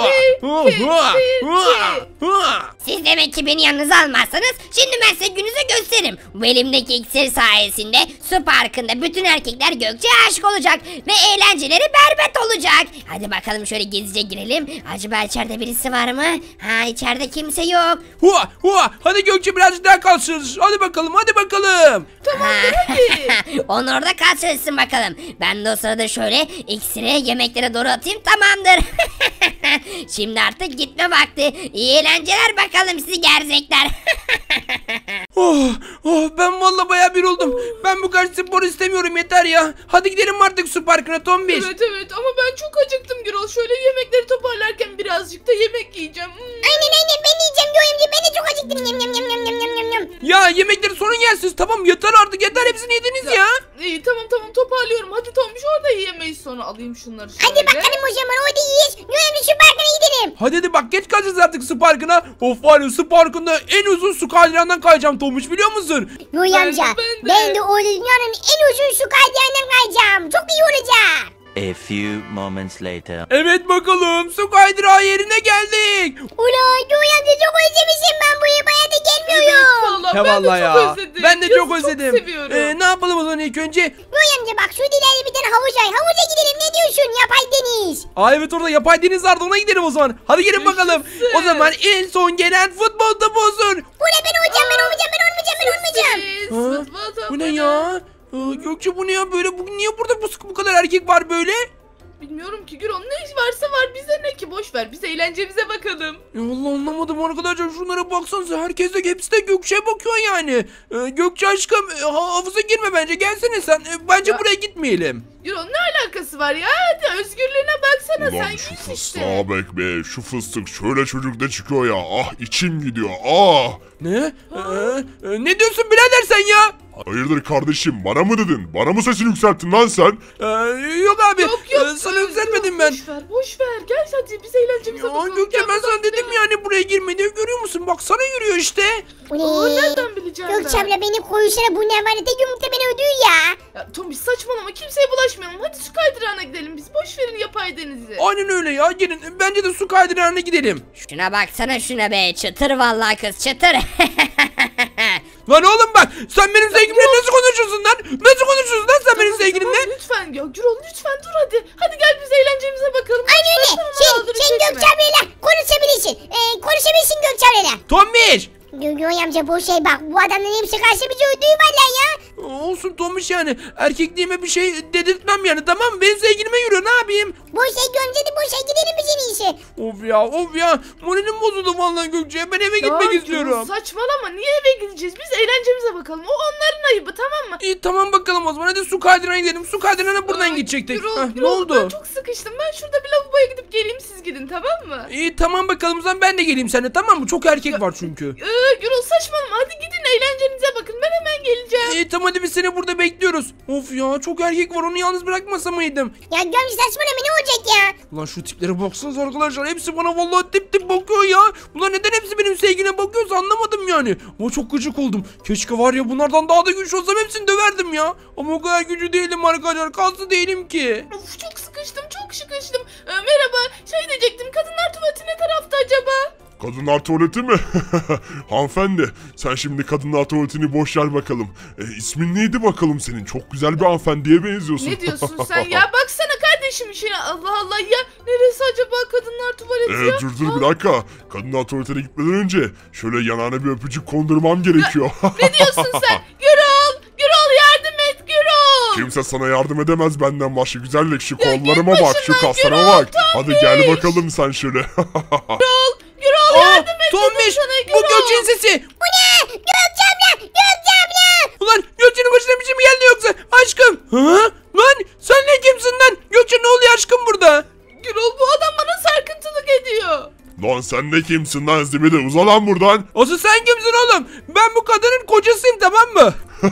S5: Siz demek ki beni yanınıza almazsanız şimdi ben size gününüzü gösteririm. Bu elimdeki iksir sayesinde su parkında bütün erkekler Gökçe'ye aşık olacak ve eğlenceleri berbat olacak. Hadi bakalım şöyle gizlice girelim. Acaba içeride birisi var mı? Ha, içeride kimse yok.
S1: Hadi Gökçe, birazcık daha kalsın. Hadi bakalım, hadi bakalım.
S3: Tamamdır hadi.
S5: Onu orada kalsın bakalım. Ben de o sırada şöyle iksiri yemeklere doğru atayım, tamamdır. Şimdi artık gitme vakti. İyi eğlenceler bakalım sizi gerzekler.
S1: Ben vallahi bayağı bir oldum. Ben bu kadar spor istemiyorum, yeter ya. Hadi gidelim artık su parkına Tombiş.
S3: Evet ama ben çok acıktım Gürol. Şöyle yemekleri toparlarken birazcık da yemek yiyeceğim.
S2: Aynen ben yiyeceğim Yoy amca, ben de çok acıktım. Yum.
S1: Ya yemekleri sorun yersiniz, tamam yeter artık, yeter, hepsini yediniz ya.
S3: İyi tamam toparlıyorum. Hadi Tombiş, orada yiyemeyiz, sonra alayım şunları şöyle.
S2: Hadi bakalım o zaman, orada yiyiz. Yoy amca şu parkına gidelim.
S1: Hadi bak, geç kalacağız artık su parkına. Of var ya, su parkında en uzun su kaydırandan kayacağım Tombiş, biliyor musun?
S2: Yoy amca ben de o dünyanın en uzun su kaydırandan kayacağım. Çok iyi olacak.
S6: A few moments later.
S1: Evet bakalım, su kaydırağı yerine geldik.
S2: Ulan Yoy amca çok özlemişim, ben buraya bayağı da gelmiyorum.
S3: Evet,
S1: Ya
S3: ben de
S1: vallahi
S3: çok
S1: ya.
S3: özledim.
S1: Ben de
S3: Yazı
S1: çok özledim.
S3: seviyorum.
S1: Ne yapalım o zaman ilk önce?
S2: Yoy amca bak şu ileride bir tane havuz var. Havuza gidelim, ne diyorsun? Yapay deniz.
S1: Evet, orada yapay deniz vardı, ona gidelim o zaman. Hadi gelin bakalım. O zaman en son gelen futbol topu olsun.
S2: Bu ne, ben olmayacağım.
S1: Bu ne ya? Gökçe, bu ne ya böyle? Niye burada bu kadar erkek var böyle?
S3: Bilmiyorum ki Gürol, ne varsa var, bize ne ki, boş ver, biz eğlencemize bakalım.
S1: Ya Allah, anlamadım arkadaşlar, şunlara baksanıza, herkes de, hepsi de Gökçe'ye bakıyor yani. Gökçe aşkım, havuza girme bence, gelsene sen. Bence
S3: Ya.
S1: buraya gitmeyelim.
S3: Gürol, ne alakası var ya? Hadi özgürlüğüne baksana,
S8: Ulan
S3: sen
S8: şu
S3: yüz
S8: fıstığa
S3: işte.
S8: bak be, şu fıstık şöyle çocukta çıkıyor ya. Ah, içim gidiyor. Ah.
S1: Ne? Ne diyorsun birader sen ya?
S8: Hayırdır kardeşim, bana mı dedin? Bana mı sesini yükselttin lan sen?
S1: Yok abi,
S3: Yok
S1: sana yükseltmedim ben.
S3: Boş ver, gel hadi biz eğlencemize
S1: Ya
S3: bakalım.
S1: Gökçe,
S3: Gel
S1: ben
S3: bakalım,
S1: sana dedim
S3: gidelim.
S1: yani buraya girme diye, görüyor musun? Bak sana yürüyor işte.
S3: Aa, nereden bileceğim
S2: Gökçe
S3: ben?
S2: abla beni koyuşlara, bu ne var, de yumurta beni ödüyor ya.
S3: Ya Tombiş saçmalama, kimseye bulaşmayalım. Hadi su kaydırağına gidelim biz, boş verin yapay denizi.
S1: Aynen öyle ya, gelin bence de su kaydırağına gidelim.
S5: Şuna baksana şuna be, çıtır vallahi kız, çıtır.
S1: Lan oğlum bak, sen benim sevgilimle nasıl konuşuyorsun lan? Nasıl konuşuyorsun lan sen benim sevgilimle?
S3: Tamam, lütfen ya Gürol, lütfen dur hadi. Hadi gel biz eğlencemize bakalım.
S2: Aynen öyle.
S3: Lütfen
S2: Sen
S3: aldırıcı
S2: Gökçe ablayla konuşabilirsin. Konuşabilirsin Gökçe ablayla.
S1: Tombiş!
S2: Yoy amca bu şey bak, bu adamların hepsi karşı bizi ödüyor valla ya.
S1: Olsun Tombiş yani, erkekliğime bir şey dedirtmem yani, tamam mı? Benim sevgilime yürüyor, ne yapayım?
S2: Bu şey görünce de bu şey, gidelim biz en iyisi.
S1: Of ya, moralim bozuldu vallahi Gökçe, ben eve gitmek
S3: Ya
S1: istiyorum.
S3: Gürol, saçmalama, niye eve gideceğiz? Biz eğlencemize bakalım. O onların ayıbı, tamam mı?
S1: İyi tamam bakalım o zaman, hadi su kaydırağına gidelim. Su kaydırağına buradan
S3: Ay,
S1: gidecektik.
S3: Gürol,
S1: Ne
S3: Gürol,
S1: oldu?
S3: Ben çok sıkıştım. Ben şurada bir lavaboya gidip geleyim, siz gidin, tamam mı?
S1: İyi tamam bakalım o zaman, ben de geleyim seninle, tamam mı? Çok erkek var çünkü.
S3: Gürol saçmalama, hadi gidin eğlencenize bakın, ben hemen geleceğim.
S1: İyi tamam, hadi biz seni burada bekliyoruz. Of ya, çok erkek var, onu yalnız bırakmasa mıydım?
S2: Ya gömce saçmalama, ne olacak ya?
S1: Lan şu tiplere baksanıza arkadaşlar, hepsi bana vallahi tip bakıyor ya. Bunlar neden hepsi benim sevgiline bakıyorsa anlamadım yani. Ama çok gıcık oldum. Keşke var ya bunlardan daha da güçlü olsam hepsini döverdim ya. Ama o kadar güçlü değilim arkadaşlar, kaslı değilim ki.
S3: Of, çok sıkıştım. Merhaba, şey diyecektim, kadınlar tuvaleti ne tarafta acaba?
S8: Kadınlar tuvaleti mi? Hanımefendi, sen şimdi kadınlar tuvaletini boş ver bakalım. İsmin neydi bakalım senin? Çok güzel bir hanımefendiye benziyorsun.
S3: Ne diyorsun sen ya? Baksana kardeşim işine, Allah Allah ya. Neresi acaba kadınlar tuvaleti ya?
S8: Dur bir dakika. Kadınlar tuvaletine gitmeden önce şöyle yanağına bir öpücük kondurmam gerekiyor.
S3: Ne diyorsun sen? Gürol yardım et Gürol.
S8: Kimse sana yardım edemez benden başka güzellik. Şu kollarıma
S3: git
S8: bak, şu
S3: başımdan
S8: kaslarıma
S3: Gürol,
S8: bak. Hadi gel bakalım sen şöyle.
S3: Gürol yardım et dedim
S1: Tombiş,
S3: sana,
S1: bu
S3: Gürol.
S1: Gökçe'nin sesi.
S2: Bu ne? Gökçe abla!
S1: Ulan Gökçe'nin başına bir şey mi geldi yoksa? Aşkım. Ha? Lan sen ne kimsin lan? Gökçe, ne oluyor aşkım burada?
S3: Gürol, bu adam bana sarkıntılık ediyor.
S8: Lan sen ne kimsin lan, zibide, uza lan buradan.
S1: Asıl sen kimsin oğlum? Ben bu kadının kocasıyım, tamam mı?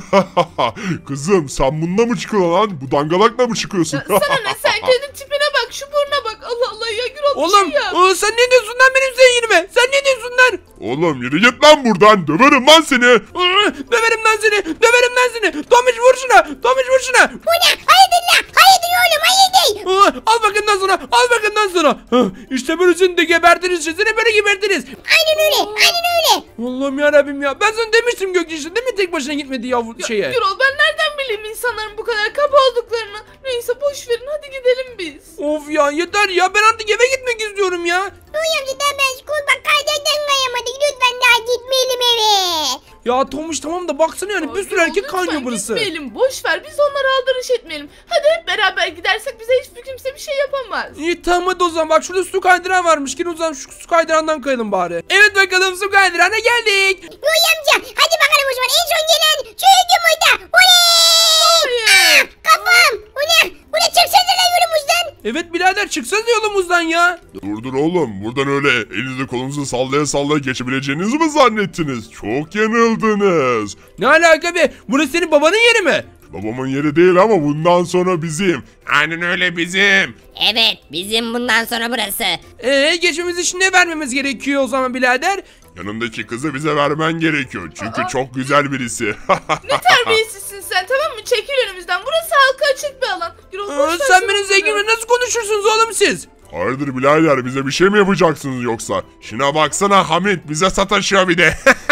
S8: Kızım sen bununla mı çıkıyorsun lan? Bu dangalakla mı çıkıyorsun?
S3: Sana ne, sen kendi tipine bak, şu buruna bak. Allah Allah ya Gürol,
S1: Oğlum
S3: bir şey yap.
S1: sen ne diyorsun lan benim sevgilime? Sen ne diyorsun lan?
S8: Oğlum yürü git lan buradan, döverim lan seni.
S1: Döverim lan seni. Döverim lan lan seni. Tomiş vur şuna. Tomiş vur şuna.
S2: Bu ne? Hayırdır lan? Hayırdır oğlum hayırdır.
S1: Al bakayım lan sana. Al bakayım lan sana. İşte böylesini de gebertiriz. Seni böyle gebertiriz.
S2: Aynen öyle. Aynen öyle.
S1: Allah'ım yarabbim ya. Ben sana demiştim Gökçe işte değil mi? Tek başına gitmedi ya bu şeye.
S3: Gürol ben nereden bileyim insanların bu kadar kaba olduklarını. Neyse boş verin hadi gidelim biz.
S1: Of ya yeter ya. Ben artık eve gitmek istiyorum ya.
S2: Yoy amca daha ben bak kaydıraktan kayamadık. Lütfen daha gitmeyelim eve.
S1: Ya Tomuş tamam da baksana yani bir sürü erkek
S3: Lütfen
S1: kaynıyor burası.
S3: Gitmeyelim boş ver biz onlara aldırış etmeyelim. Hadi hep beraber gidersek bize hiçbir kimse bir şey yapamaz.
S1: İyi tamam hadi o zaman bak şurada su kaydıran varmış. Gel o zaman şu su kaydırandan kayalım bari. Evet bakalım su kaydırana geldik.
S2: Yoy amca hadi bakalım o zaman en son gelen çocuk burada. Oley! Kafam! Bu ne? Bu ne çıksana lan yolumuzdan.
S1: Evet birader çıksanız yolumuzdan ya.
S8: Dur oğlum, buradan öyle elinizi kolunuzu sallaya sallaya geçebileceğinizi mi zannettiniz? Çok yanıldınız.
S1: Ne alaka be? Burası senin babanın yeri mi?
S8: Babamın yeri değil ama bundan sonra bizim. Aynen öyle bizim.
S5: Evet bizim bundan sonra burası.
S1: Geçmemiz için ne vermemiz gerekiyor o zaman birader?
S8: Yanındaki kızı bize vermen gerekiyor. Çünkü çok güzel birisi.
S3: Ne terbiyesizsin sen tamam mı? Çekil önümüzden. Burası halka açık bir alan. Gürol boş ver
S1: Sen
S3: sen
S1: benim
S3: bunları.
S1: zenginle nasıl konuşursunuz oğlum siz?
S8: Hayırdır birader, bize bir şey mi yapacaksınız yoksa? Şuna baksana Hamit, bize sataşıyor bir de.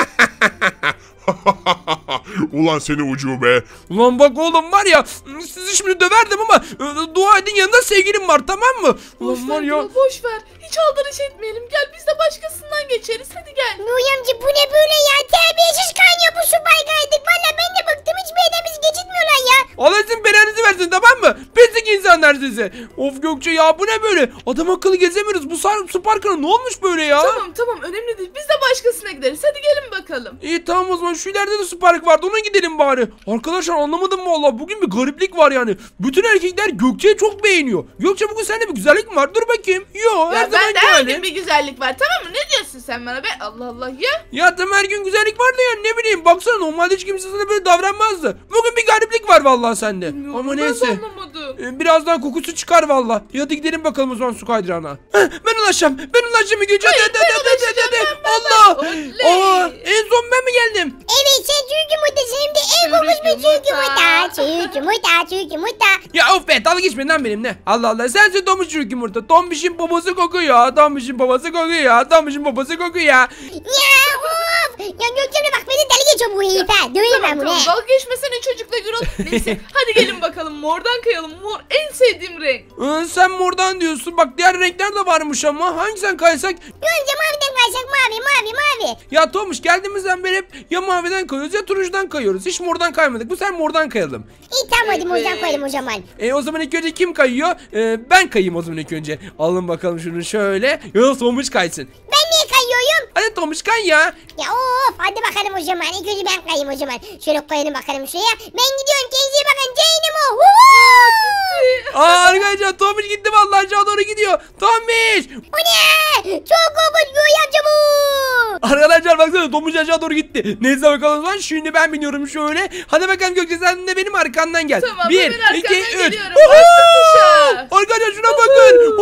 S8: Ulan seni ucube.
S1: Ulan bak oğlum var ya sizi şimdi döverdim ama dua edin yanında sevgilim var tamam mı?
S3: Boş
S1: Ulan
S3: ver
S1: var ya.
S3: Gürol boş ver. Hiç aldırış etmeyelim. Gel biz de başkasından geçeriz. Hadi gel.
S2: Yoy amca bu ne böyle ya? Terbiyesiz kaynıyor bu su kaydık. Valla ben de bıktım. Hiçbir yerden bizi geçitmiyorlar ya.
S1: Allah sizin belanızı versin tamam mı? Pislik insanlar sizi. Of Gökçe ya bu ne böyle? Adam akıllı gezemiyoruz. Bu su parkına ne olmuş böyle ya?
S3: Tamam önemli değil. Biz de başkasına gideriz. Hadi gelin bakalım.
S1: İyi tamam o zaman şu ileride de su park vardı ona gidelim bari. Arkadaşlar anlamadım valla bugün bir gariplik var yani. Bütün erkekler Gökçe'yi çok beğeniyor. Gökçe bugün sende bir güzellik mi var? Dur bakayım. Yo her
S3: Ya
S1: zaman
S3: ben de her
S1: hali.
S3: gün bir güzellik var tamam mı? Ne diyorsun sen bana be? Allah Allah ya.
S1: Ya tamam her gün güzellik var da ya ne bileyim baksana normalde hiç kimse sana böyle davranmazdı. Bugün bir gariplik var vallahi sende.
S3: Bilmiyorum,
S1: Ama
S3: ben de
S1: neyse.
S3: anlamadım.
S1: Birazdan kokusu çıkar valla. Hadi gidelim bakalım o zaman su kaydırana. Ben ulaşacağım. Ben ulaşacağım Gökçe. Hadi. Allah.
S3: Oley.
S1: En son ben mi geldim?
S2: Evet sen çocuk yumurtasın hem de en kokmuş bir çocuk yumurta. Çocuk yumurta.
S1: Ya of be dalga geçmeyin lan benimle. Allah Allah sensin Tomuş çürük yumurta. Tombiş'in babası kokuyor. Tombiş'in babası kokuyor. Tombiş'in babası kokuyor.
S2: Ya of. Ya Gökçem'le bak beni deli geçiyor bu herif ha. Döveyim ben bunu.
S3: Tamam dalga geçmesene çocukla Gürol. Neyse hadi gelin bakalım mordan kayalım. Mor en sevdiğim renk.
S1: Sen mordan diyorsun. Bak diğer renkler de varmış ama. Hangisinden kaysak?
S2: Önce maviden kaysak mavi.
S1: Ya Tomuş geldiğimizden beri hep ya maviden kayıyoruz ya turuncudan kayıyoruz. Hiç mordan kaymadık. Bu sefer mordan kayalım.
S2: İyi tamam hadi mordan koyalım o zaman.
S1: O zaman ilk önce kim kayıyor? Ben kayayım o zaman ilk önce. Alın bakalım şunu şöyle. Ya Tomuş kaysın.
S2: Ben niye kayıyorum?
S1: Hadi Tomuş kay ya.
S2: Ya of hadi bakalım o zaman. İlk önce ben kayayım o zaman. Şöyle koyalım bakalım şuraya. Ben gidiyorum kendinize bakın Ceynimo.
S1: Arkadaşlar Tomuş gitti vallahi aşağı doğru gidiyor. Tomuş.
S2: O ne? Çok korkunç Göğe amca bu.
S1: Arkadaşlar baksana Tomuş aşağı doğru gitti. Neyse bakalım o zaman şimdi ben biniyorum şöyle. Hadi bakalım Gökçe sen de benim arkamdan gel.
S3: Tamam,
S1: 1,
S3: ben
S1: 2,
S3: arkandan
S1: 3.
S3: geliyorum. Bastım tuşa.
S1: Arkadaşlar şuna bakın.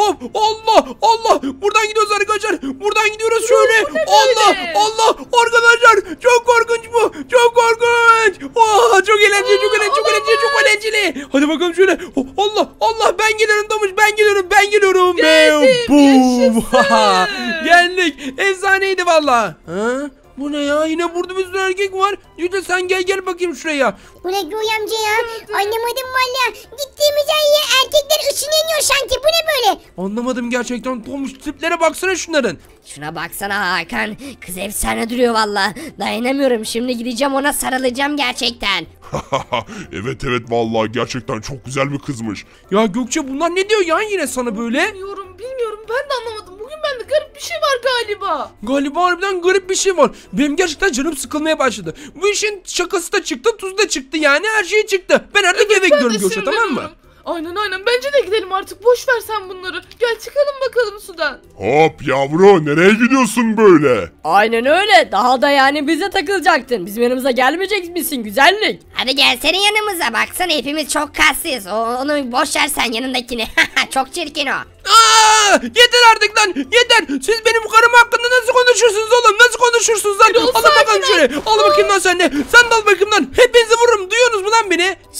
S1: Allah. Buradan gidiyoruz arkadaşlar. Buradan gidiyoruz şöyle. Allah. Arkadaşlar çok korkunç bu. Çok korkunç. Çok eğlenceli. Çok eğlenceli. Hadi bakalım şöyle. Allah ben geliyorum Tomuş. Ben geliyorum.
S3: Geldim, yaşasın.
S1: Geldik. Efsaneydi valla. Bu ne ya? Yine burada bir sürü erkek var. Yüce sen gel bakayım şuraya.
S2: Bu ne Göğe amca ya? Anlamadım valla. Gittiğimiz her yer erkekler ışınlanıyor sanki. Bu ne böyle?
S1: Anlamadım gerçekten. Tomuş tiplere baksana şunların.
S5: Şuna baksana Hakan. Kız efsane duruyor valla. Dayanamıyorum şimdi gideceğim ona sarılacağım gerçekten.
S8: evet vallahi gerçekten çok güzel bir kızmış.
S1: Ya Gökçe bunlar ne diyor ya yine sana böyle?
S3: Bilmiyorum ben de anlamadım. Bugün bende garip bir şey var galiba.
S1: Galiba harbiden garip bir şey var. Benim gerçekten canım sıkılmaya başladı. Bu işin şakası da çıktı, tuzu da çıktı yani her şey çıktı. Ben artık eve gidiyorum Gökçe tamam mı?
S3: Aynen bence de gidelim artık boş ver sen bunları. Gel çıkalım bakalım sudan.
S8: Hop yavru, nereye gidiyorsun böyle?
S9: Aynen öyle. Daha da yani bize takılacaktın. Bizim yanımıza gelmeyecek misin güzellik?
S5: Hadi gel senin yanımıza baksana hepimiz çok kaslıyız. Onu boş ver sen yanındakini. Çok çirkin o.
S1: Yeter artık lan yeter. Siz benim karım hakkında nasıl konuşursunuz oğlum? Nasıl konuşursunuz lan? Alın bakalım şöyle. Al bakayım lan sen de. Sen de al bakayım lan. Hepinizi vurun.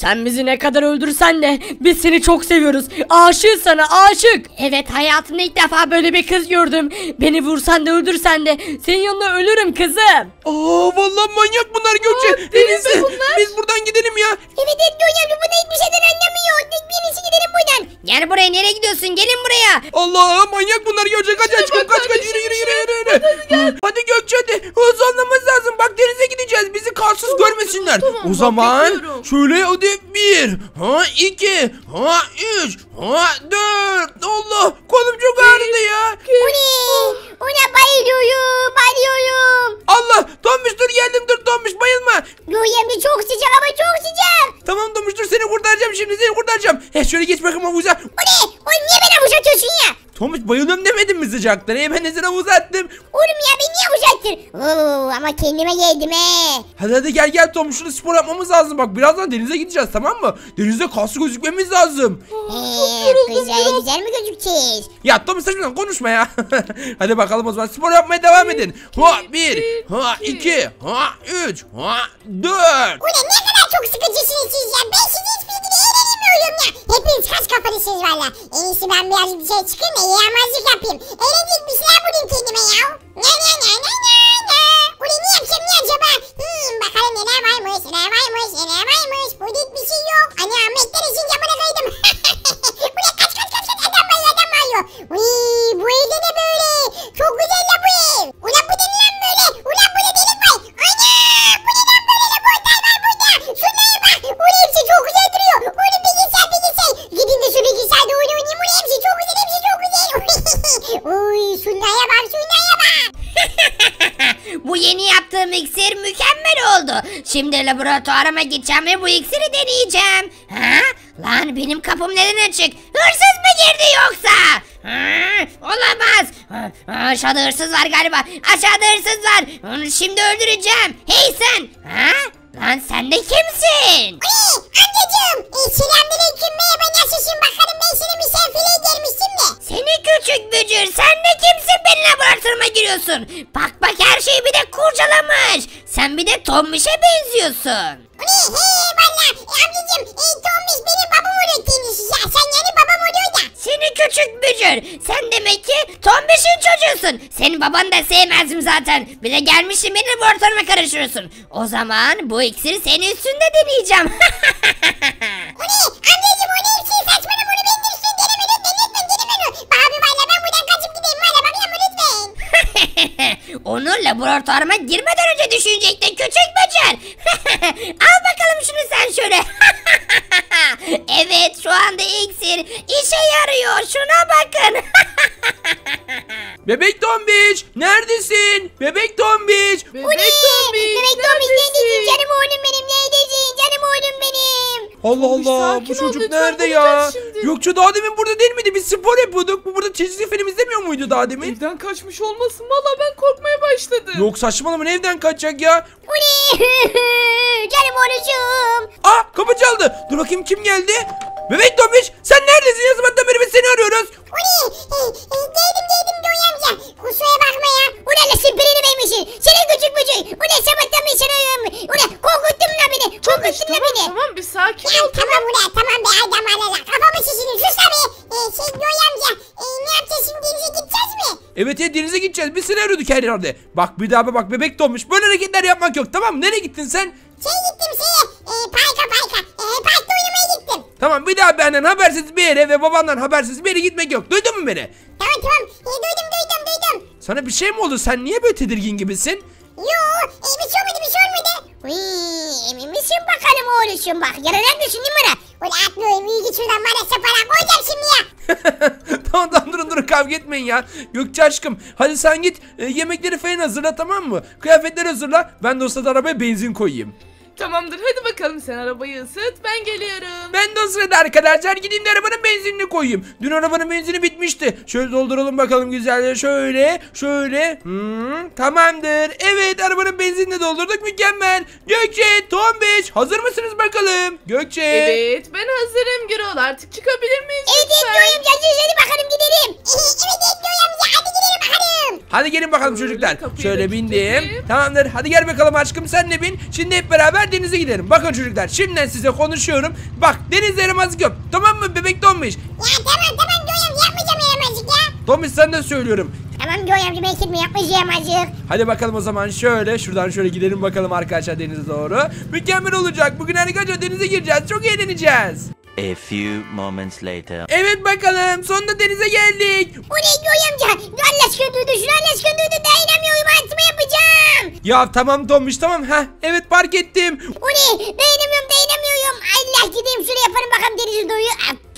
S9: Sen bizi ne kadar öldürsen de biz seni çok seviyoruz. Aşığız sana, aşık. Evet, hayatımda ilk defa böyle bir kız gördüm. Beni vursan da öldürsen de senin yanında ölürüm kızım.
S1: Aa vallahi manyak bunlar Gökçe. Neyse biz buradan gidelim ya.
S2: Evet Göğe amca buna hiçbir şeyden anlamıyor. Birisi gidelim buradan.
S5: Gel buraya, nereye gidiyorsun? Gelin buraya.
S1: Allah manyak bunlar Gökçe. Kaç aşkım kaç yürü. Hadi Gökçe hadi. Hızlanmamız lazım. Bak denize gideceğiz. Bizi karsız görmesinler.
S3: tamam,
S1: O zaman
S3: bekliyorum.
S1: şöyle hadi 1, 2, 3, 4. Allah kolum çok ağrıdı ya.
S2: Ona bayılıyorum.
S1: Allah Tombiş dur geldim dur Tombiş bayılma.
S2: Göğe amca çok sıcak ama çok sıcak.
S1: Tamam Tombiş dur seni kurtaracağım şimdi seni kurtaracağım. Şöyle geç bakalım havuza.
S2: O niye beni havuza atıyorsun ya?
S1: Tombiş bayılıyorum demedim mi sıcaktan? Ben de seni havuza attım.
S2: Oğlum ya beni niye havuza attın? Oo, ama kendime geldim he.
S1: Hadi gel Tombiş şurada spor yapmamız lazım. Bak birazdan denize gideceğiz tamam mı? Denizde kaslı gözükmemiz lazım.
S2: Güzel mi gözükeceğiz?
S1: Ya Tombiş saçmadan konuşma ya. Hadi bakalım o zaman spor yapmaya devam edin. 1, 2, 3, 4.
S2: Ulan ne kadar çok sıkıcısınız siz ya. Ben sizi hiçbir şekilde eğlenemiyorum ya. Hepiniz kaç kafalısınız valla. En iyisi ben biraz dışarı çıkayım da yaramazlık yapayım. Eğlenceli bir şeyler bulayım kendime ya. Ne. Ulan ne yapacağım ne acaba? Bakalım neler varmış. Burada hiçbir şey yok. Ana McDonald's'ın camına kaydım. Ulan kaç adam var. Bu evde de böyle. Çok güzel la bu ev. Ulan bu da ne lan böyle? Ulan burada delik var. Ana bu ne lan böyle laboratuvar var burada. Şunlara bak. Ulan hepsi çok güzel duruyor. Ulan bilgisayar. Gidin de şu bilgisayarda oynayayım. Ulan hepsi çok güzel. Uy şunlara bak.
S5: Bu yeni yaptığım iksir mükemmel oldu. Şimdi laboratuvarıma gideceğim ve bu iksiri deneyeceğim. Lan benim kapım neden açık? Hırsız mı girdi yoksa? Olamaz. Aşağıda hırsız var galiba. Aşağıda hırsız var. Onu şimdi öldüreceğim. Hey sen. Lan sen de kimsin?
S2: Amcacığım. Selamünaleyküm. Merhaba nasılsın? Bakalım ben sana misafire gelmiştim de.
S5: Seni küçük bücür, sen de kimsin benim laboratuvarıma giriyorsun? Bak her şeyi bir de kurcalamış. Sen bir de Tombiş'e benziyorsun.
S2: Valla amcacığım Tombiş benim babam oluyor kendisi ya. Sen yani babam oluyor da.
S5: Seni küçük bücür, sen demek ki Tombiş'in çocuğusun. Senin babanı da sevmezdim zaten. Bir de gelmişsin benim laboratuvarıma karışıyorsun. O zaman bu iksiri senin üstünde deneyeceğim.
S2: Amcacığım o ne için saçmalama onu benim üstüne deneme lütfen. Abi valla ben buradan kaçıp gideyim valla bakayım lütfen.
S5: Onu laboratuvarıma girmeden önce düşünecektin küçük bücür. Al bakalım şunu sen şöyle. Evet şu anda iksir işe yarıyor, şuna bakın.
S1: Bebek Tombiş neredesin? Bebek Tombiş.
S2: Bebek Tombiş neredesin canım oğlum benim neredesin canım oğlum benim.
S1: Allah
S3: sakin
S1: bu
S3: ol,
S1: çocuk
S3: lütfen
S1: nerede
S3: bulacağız
S1: ya?
S3: şimdi.
S1: Gökçe daha demin burada değil miydi? Biz spor yapıyorduk. Bu burada çizgi film izlemiyor muydu daha demin?
S3: Evden kaçmış olmasın. Valla ben korkmaya başladım.
S1: Yok saçmalama evden kaçacak ya?
S2: Canım oğlum.
S1: Kapı çaldı. Dur bakayım kim geldi? Bebek Tombiş sen neredesin ya? Sabahtan beri biz seni arıyoruz.
S2: Geldim Göğe amca. Kusura bakma ya. Ulan spirini vermişsin. Senin küçük bücür. Ulan sabahtan beri seni arıyorum. Ulan korkuttun la beni.
S3: Tamam bir sakin
S2: Ya
S3: ol.
S2: tamam ulan tamam be adam alala. Kafamı şişirin sus tabi. Göğe amca ne yapacağız şimdi denize gideceğiz mi?
S1: Evet ya denize gideceğiz. Biz seni arıyorduk her yerde. Bak bir daha bak Bebek Tombiş. Böyle hareketler yapmak yok tamam mı? Nereye gittin sen?
S2: Gittim parka. Parkta oynamaya gittim.
S1: Tamam bir daha benden habersiz bir yere ve babandan habersiz bir yere gitmek yok. Duydun mu beni?
S2: Tamam. Duydum.
S1: Sana bir şey mi oldu? Sen niye böyle tedirgin gibisin?
S2: Yoo bir şey olmadı. Emin misin bakalım oğluşum bak. Yaradan düşün değil mi bana? Ulan atmıyorum iyi git şuradan bana separa koyacağım şimdi ya.
S1: Tamam durun kavga etmeyin ya. Gökçe aşkım hadi sen git yemekleri falan hazırla tamam mı? Kıyafetleri hazırla. Ben de o sırada arabaya benzin koyayım.
S3: Tamamdır hadi bakalım sen arabayı ısıt ben geliyorum.
S1: Ben de o sırada arkadaşlar gideyim de arabanın benzinini koyayım. Dün arabanın benzini bitmişti. Şöyle dolduralım bakalım güzelce şöyle. Tamamdır. Evet arabanın benzinini doldurduk mükemmel. Gökçe, Tombiş Tombiş hazır mısınız bakalım? Gökçe.
S3: Evet ben hazırım Gürol, artık çıkabilir miyiz
S2: Evet
S3: lütfen?
S2: Göğe amca hadi bakalım gidelim. Evet Göğe amca hadi gidelim bakalım.
S1: Hadi gelin bakalım çocuklar.
S3: kapıyı
S1: Şöyle
S3: da
S1: bindim.
S3: kilitledim.
S1: Tamamdır. Hadi gel bakalım aşkım sen de bin. Şimdi hep beraber denize gidelim. Bakın çocuklar şimdiden size konuşuyorum. Bak denizde yaramazlık yok. Tamam mı bebek Tombiş?
S2: Ya tamam Göğe amca yapmayacağım yaramazlık ya.
S1: Tombiş sen de söylüyorum.
S2: Tamam Göğe amca ben etme yapmayacağım yaramazlık.
S1: Hadi bakalım o zaman şöyle şuradan şöyle gidelim bakalım arkadaşlar denize doğru. Mükemmel olacak. Bugün arkadaşlar denize gireceğiz. Çok eğleneceğiz.
S6: A few moments later.
S1: Evet bakalım sonunda denize geldik.
S2: O ne Göğe amca? Allah aşkına duydu şunu Allah aşkına duydu dayanamıyorum altıma yapacağım.
S1: Ya tamam Tombiş tamam. Heh evet fark ettim.
S2: O ne? Dayanamıyorum. Allah gideyim şuraya yaparım bakalım denizi doyuyor.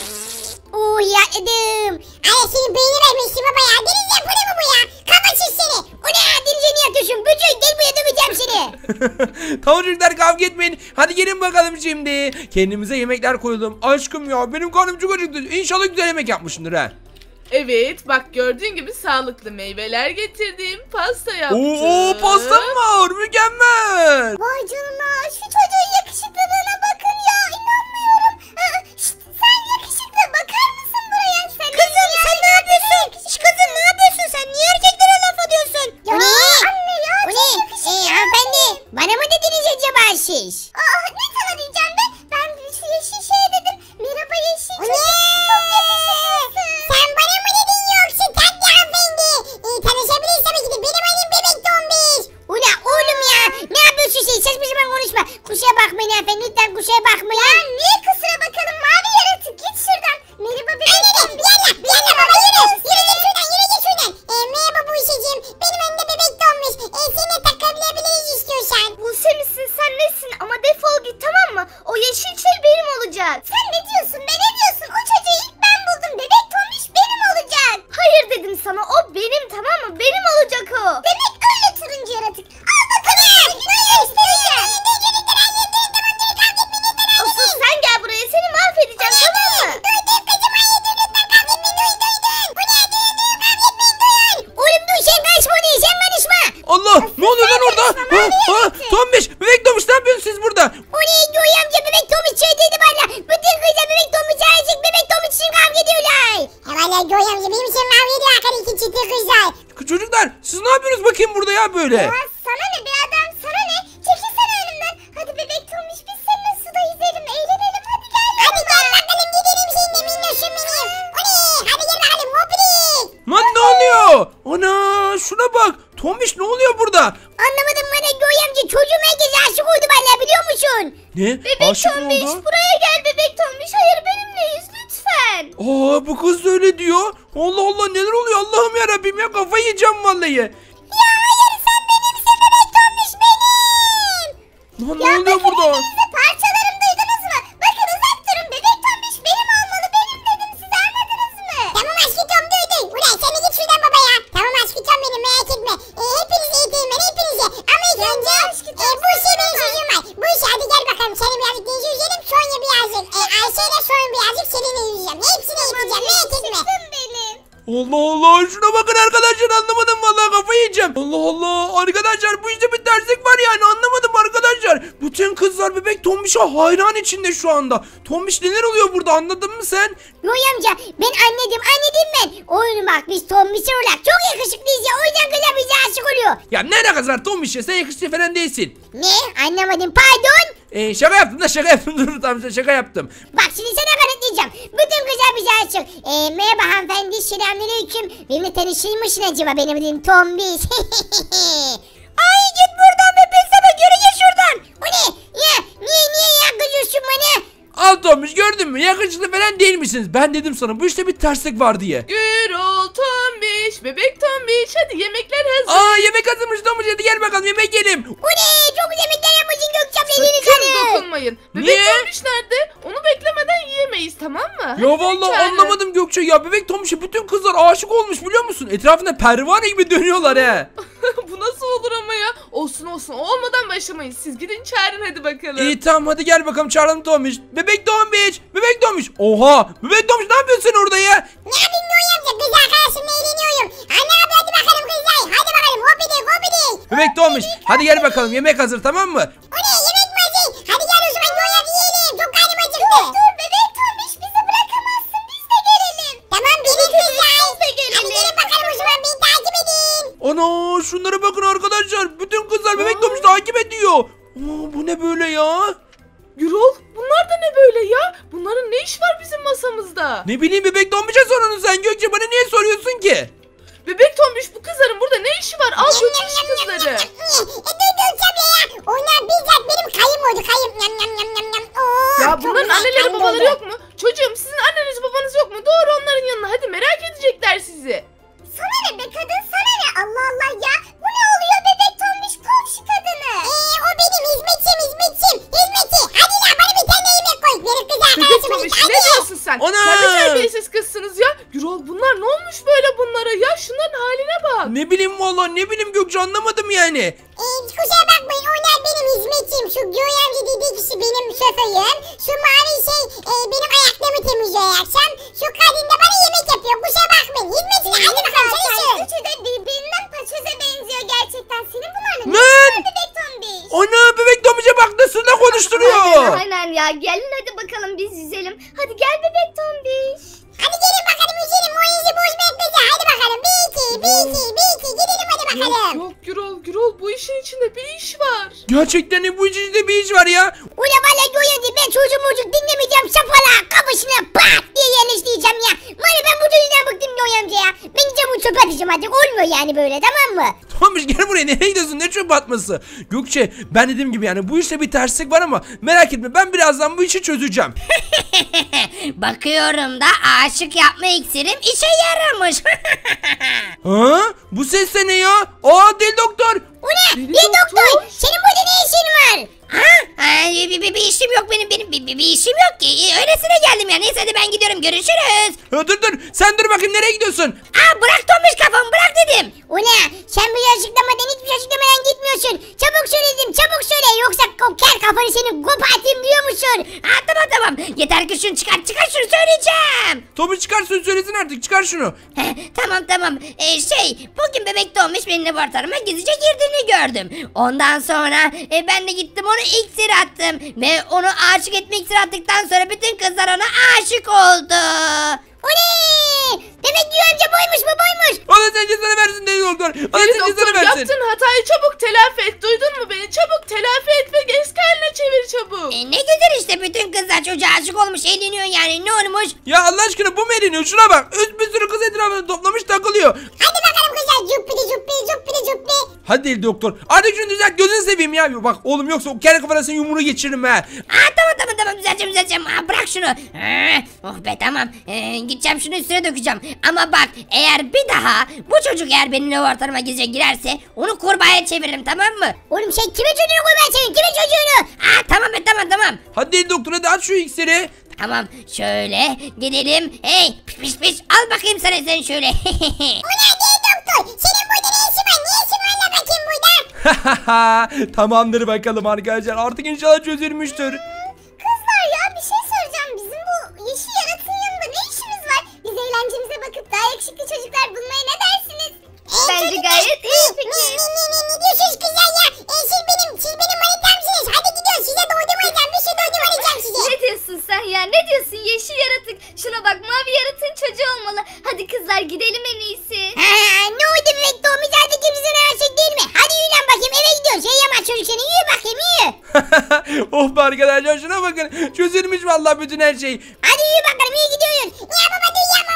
S2: Ya edim. Ay senin beyni vermişsin baba ya. Deniz yapını mı bu ya? Kapatsın seni. O ne ya? Denize niye atıyorsun? Böcek gel buraya döveceğim seni.
S1: Tamam çocuklar kavga etmeyin. Hadi gelin bakalım şimdi. Kendimize yemekler koyalım. Aşkım ya benim karnım çok acıktı. İnşallah güzel yemek yapmışsındır ha.
S3: Evet bak gördüğün gibi sağlıklı meyveler getirdim, pasta yaptım.
S1: Oo pastam var mükemmel.
S2: Vay canına şu çocuğun yakışıklılığına bakın ya. İnanmıyorum. Sen yakışıklı bakar mısın buraya? Kızım sen ne yapıyorsun? Kızım ne yapıyorsun sen? Niye erkeklere laf atıyorsun? Ya anne ya çok yakışıklı. Hanımefendi bana mı dediniz acaba siz? Ne sana diyeceğim be? Ben yeşil şey dedim. Merhaba yeşil çocuk. Çok yakışıklısın. Sen bana mı dedin yoksa tatlı hanımefendi? Tanışabiliriz tabii ki de. Benim adım Bebek Tombiş. Ula oğlum ya. Ne yapıyorsun sen? Saçma sapan konuşma. Kusura bakmayın efendim. Lütfen kusura bakmayın. Ya niye kusura bakalım mavi yaratık? Git şuradan. Merhaba Bebek Tombiş. Yalla baba yürü. Yürü git şuradan. Yürü git şuradan. Merhaba Buse'cim. Benim adım Bebek Tombiş. Seninle takılabiliriz istiyorsan. Buse misin sen nesin? Ama defol git tamam mı? O yeşil şey benim olacak. Sen ne diyorsun be ne diyorsun? O çocuğu ilk ben buldum. Bebek Tombiş benim olacak. Hayır dedim sana o benim tamam mı? Benim olacak o. Demek öyle turuncu yaratık. Al bakalım. Böyle isteyeceğim. Asıl sen gel buraya seni mahvedeceğim tamam mı? Duydum kızım hayır lütfen kavga etmeyin duydum. Bu ne duydum kavga etmeyin duyun. Oğlum dur sen kaçma oraya sen konuşma.
S1: Allah ne oluyor lan orada? Tombiş bebek Tombiş ne yapıyorsunuz siz burada?
S2: Oraya Göğe amca Bebek Tombiş söyledi bana. Bütün kızlar Bebek Tombiş aşık Bebek Tombiş için kavga ediyorlar. Valla Göğe amca benim için kavga ediyor arkadaş iki çiftli kızlar.
S1: Çocuklar siz ne yapıyorsunuz bakayım burada ya böyle?
S2: Sana ne be adam sana ne? Çekilsene önümden. Hadi Bebek Tombiş biz seninle suda yüzelim eğlenelim hadi gel. Hadi gel bakalım gidelim seninle minnoşum benim. Hadi gel bakalım hoprik.
S1: Lan ne oluyor? Ana şuna bak. Tombiş ne oluyor burada?
S2: Anlamadım bana Göğe amca çocuğum herkese aşık oldu valla biliyor musun?
S1: Ne?
S2: Bebek
S1: Aşık mı
S2: Tombiş
S1: oldu?
S2: buraya gel Bebek Tombiş. Hayır benimleyiz lütfen.
S1: Aa bu kız da öyle diyor. Allah Allah neler oluyor Allah'ım yarabbim ya kafayı yiyeceğim vallahi.
S2: Ya hayır sen benimsin Bebek Tombiş benim.
S1: Lan ne oluyor burada?
S2: Parçalarım duydunuz mu? Bakın uzak durun Bebek Tombiş benim olmalı benim dedim siz anladınız mı? Tamam aşkım duydun. Ulan sen de git şuradan baba ya. Tamam aşkım benim merak etme. Hepinize eğiteyim ben hepinize. Ama ilk önce bu şey benim çocuğum var. Bu işe hadi gel bakalım seni birazcık denize yüzelim sonra birazcık Ayşe'yle sonra birazcık seninle yüzeceğim. Hepsini eğiteceğim merak etme.
S1: Allah Allah şuna bakın arkadaşlar anlamadım vallahi kafayı yiyeceğim. Allah Allah arkadaşlar bu işte bir terslik var yani anlamadım arkadaşlar. Bütün kızlar bebek Tombiş'e hayran içinde şu anda. Tombiş neler oluyor burada anladın mı sen?
S2: Yoy amca ben anladım ben. Oğlum bak biz Tombiş'e olarak çok yakışıklıyız ya o yüzden kızlar bize aşık oluyor.
S1: Ya ne alakası var Tombiş'e sen yakışıklı falan değilsin.
S2: Ne anlamadım pardon.
S1: Şaka yaptım da şaka yaptım dur tamam şaka yaptım.
S2: Bak şimdi sana kanıtlayacağım. Bütün kızlar bize aşık. Merhaba hanımefendi selamünaleyküm. Benimle tanışır mısın acaba benim adım Tombiş. Ay git buradan be peseme geri git şuradan. O ne? Ya niye ya kızıyorsun bana?
S1: Al Tombiş gördün mü yakışıklı falan değil misiniz? Ben dedim sana bu işte bir terslik var diye.
S3: Gürol, Tombiş, Bebek Tombiş hadi yemekler hazır.
S1: Aa yemek hazırmış Tombiş hadi gel bakalım yemek yiyelim.
S2: O ne? Çok yemekler yapmışsın Gökçem'le yeni
S3: Sakın
S2: kanı.
S3: dokunmayın. Bebek
S1: Niye?
S3: Tombiş nerede? Onu beklemeden yiyemeyiz tamam mı?
S1: Ya
S3: Hadi
S1: vallahi
S3: içeri.
S1: anlamadım Gökçe ya bebek Tombiş'e bütün kızlar aşık olmuş biliyor musun? Etrafında pervane gibi dönüyorlar he.
S3: Bu nasıl olur ama ya? Olsun olsun o olmadan başlamayız. Siz gidin çağırın hadi bakalım.
S1: İyi tamam hadi gel bakalım çağıralım Tombiş. Bebek Tombiş. Bebek Tombiş. Oha. Bebek Tombiş ne yapıyorsun orada ya?
S2: Ne yapayım Yoy amca kız arkadaşımla eğleniyorum. Anne abi hadi bakalım kızlar. Hadi bakalım hopidik hopidik.
S1: Bebek Tombiş. Hadi gel bakalım yemek hazır tamam mı?
S2: O ne yemek mi hazır? Hadi gel
S3: Gürol, bunlar da ne böyle ya? Bunların ne iş var bizim masamızda?
S1: Ne bileyim bebek Tombiş'e sor onu sen Gökçe, bana niye soruyorsun ki?
S3: Bebek Tombiş, bu kızların burada ne işi var? Al götür şu kızları.
S2: Dur Gökçe ya. Onlar bizzat benim kayım oldu kayım. Nyam nyam nyam nyam nyam. Oo,
S3: Ya
S2: çok
S3: bunların
S2: güzel
S3: anneleri
S2: kayım
S3: babaları
S2: oldu.
S3: yok mu? Çocuğum, sizin anneniz babanız yok mu? Doğru onların yanına, hadi merak edecekler sizi.
S2: Sana ne be kadın, sana ne? Allah Allah ya. Bu ne oluyor bebek Tombiş, komşu kadını? O benim hizmetçim. Hizmetçi. Hadi lan bana bir tane yemek koy. Benim kız
S3: Bebek
S2: arkadaşıma
S3: Tombiş,
S2: git.
S3: ne diyorsun sen?
S1: Ana!
S3: Sen de terbiyesiz kızsınız ya. Gürol, bunlar ne olmuş böyle bunlara ya? Şunların haline bak.
S1: Ne bileyim vallahi, ne bileyim Gökçe, anlamadım yani.
S2: Kusura bakmayın, onlar benim hizmetçim. Şu Göğe amca dediği kişi benim şoförüm. Şu mavi şey benim ayaklarımı temizliyor akşam. Şu kadın da bana yemek yapıyor. Kusura bakmayın. Hizmetçi, hadi bakalım çalışın. Üçü de birbirinden paçoza benziyor gerçekten. Senin bunlarla
S1: Ne?
S2: bebek Tombiş?
S1: Ana bebek Tombiş'e bak nasıl da konuşturuyor.
S5: Aynen ya, gelin hadi bakalım biz yüzelim. Hadi gel bebek Tombiş.
S2: Hadi gelin bakalım yüzelim. O izi bozmayıp bize. Hadi bakalım. Bir iki. Gidelim hadi bakalım.
S3: Yok Gürol, bu işin içinde bir iş var.
S1: Gerçekten bu içinde bir iş var ya.
S2: Ula valla Göğe amca, ben çocuğumucuk dinlemeyeceğim. Şapala kafasına pat diye yerleştireceğim ya. Valla ben bu çocuğundan bıktım Göğe amca ya. Ben gideceğim bunu çöpe atacağım artık. Olmuyor yani böyle, tamam mı?
S1: Tombiş gel buraya, nereye gidiyorsun, ne çöp atması? Gökçe, ben dediğim gibi yani bu işte bir terslik var ama merak etme, ben birazdan bu işi çözeceğim.
S5: Bakıyorum da aşık yapma iksirim işe yaramış.
S1: Ha? Bu ses de ne ya? Aa deli doktor.
S2: Ula bir doktor. Senin burada ne işin var?
S5: Bir işim yok benim bir işim yok ki. Öylesine geldim ya. Neyse hadi ben gidiyorum, görüşürüz.
S1: Ha, dur sen dur bakayım, nereye gidiyorsun?
S5: Bırak Tombiş kafamı, bırak dedim.
S2: Ula sen bu açıklamadan hiçbir açıklamadan gitmiyorsun. Çabuk söyledim, çabuk söyle. Yoksa kel kafanı senin kopartayım diyor musun?
S5: Tamam. Yeter ki şunu çıkar şunu söyleyeceğim.
S1: Tombiş çıkar, söylesin artık, çıkar şunu.
S5: Tamam. Bugün bebek Tombiş benim laboratuvarıma gizlice girdiğini gördüm. Ondan sonra ben de gittim onu iksir attım. Ve onu aşık etme iksir attıktan sonra bütün kızlar ona aşık oldu.
S2: Ula demek Göğe amca buymuş bu buymuş.
S1: Allah sen cezanı versin deli doktor. Allah
S3: Deli
S1: sen
S3: doktor,
S1: cezanı versin.
S3: yaptığın hatayı çabuk telafi et. Duydun mu beni? Çabuk telafi et ve eski haline çevir çabuk.
S5: Ne güzel işte, bütün kızlar çocuğa aşık olmuş, eğleniyor yani, ne olmuş?
S1: Ya Allah aşkına bu mu eliniyor? Şuna bak. Bir sürü kız etrafında toplamış takılıyor.
S2: Hadi bakalım kızlar, cuppi.
S1: Hadi deli doktor. Artık şunu düzelt, gözünü seveyim ya. Bak oğlum, yoksa o kere kafasına yumruğu geçiririm ha.
S5: Tamam düzelteceğim. Bırak şunu. Oh be tamam. Gideceğim şunu üstüne dökeceğim. Ama bak, eğer bir daha bu çocuk eğer benim laboratuvarıma gizlice girerse onu kurbağaya çeviririm, tamam mı?
S2: Oğlum sen kime çocuğunu koyma senin? Kimin çocuğunu?
S5: Tamam.
S1: Hadi deli doktor, hadi aç şu iksiri.
S5: Tamam şöyle gidelim. Hey piş al bakayım sen şöyle.
S2: Ula değil doktor. Senin burada ne işin var? Ne işin var la bakayım burada?
S1: Tamamdır bakalım arkadaşlar, artık inşallah çözülmüştür.
S2: Kızlar ya bir şey soracağım. Bizim bu yeşil yaratığın yanında ne işimiz var? Biz eğlencemize bakıp daha yakışıklı çocuklar bulmaya ne dersiniz?
S5: Bence gayet iyi fikir.
S2: Ne diyorsunuz kızlar ya? Siz benim manitamsınız. Hadi gidiyoruz, size doydurmayacağım. Bir şey doydurmayacağım size.
S5: Ne diyorsun sen ya? Ne diyorsun yeşil yaratık? Şuna bak, mavi yaratığın çocuğu olmalı. Hadi kızlar gidelim en iyisi.
S2: Ne oldu bebek Tombiş, artık kimse aşık değil mi? Hadi yürü lan bakayım, eve gidiyoruz. Yaman çocuk seni, yürü bakayım yürü.
S1: Oh be arkadaşlar, şuna bakın. Çözülmüş vallahi bütün her şey.
S2: Hadi yürü bakalım, iyi gidiyoruz. Ya baba dur yapma.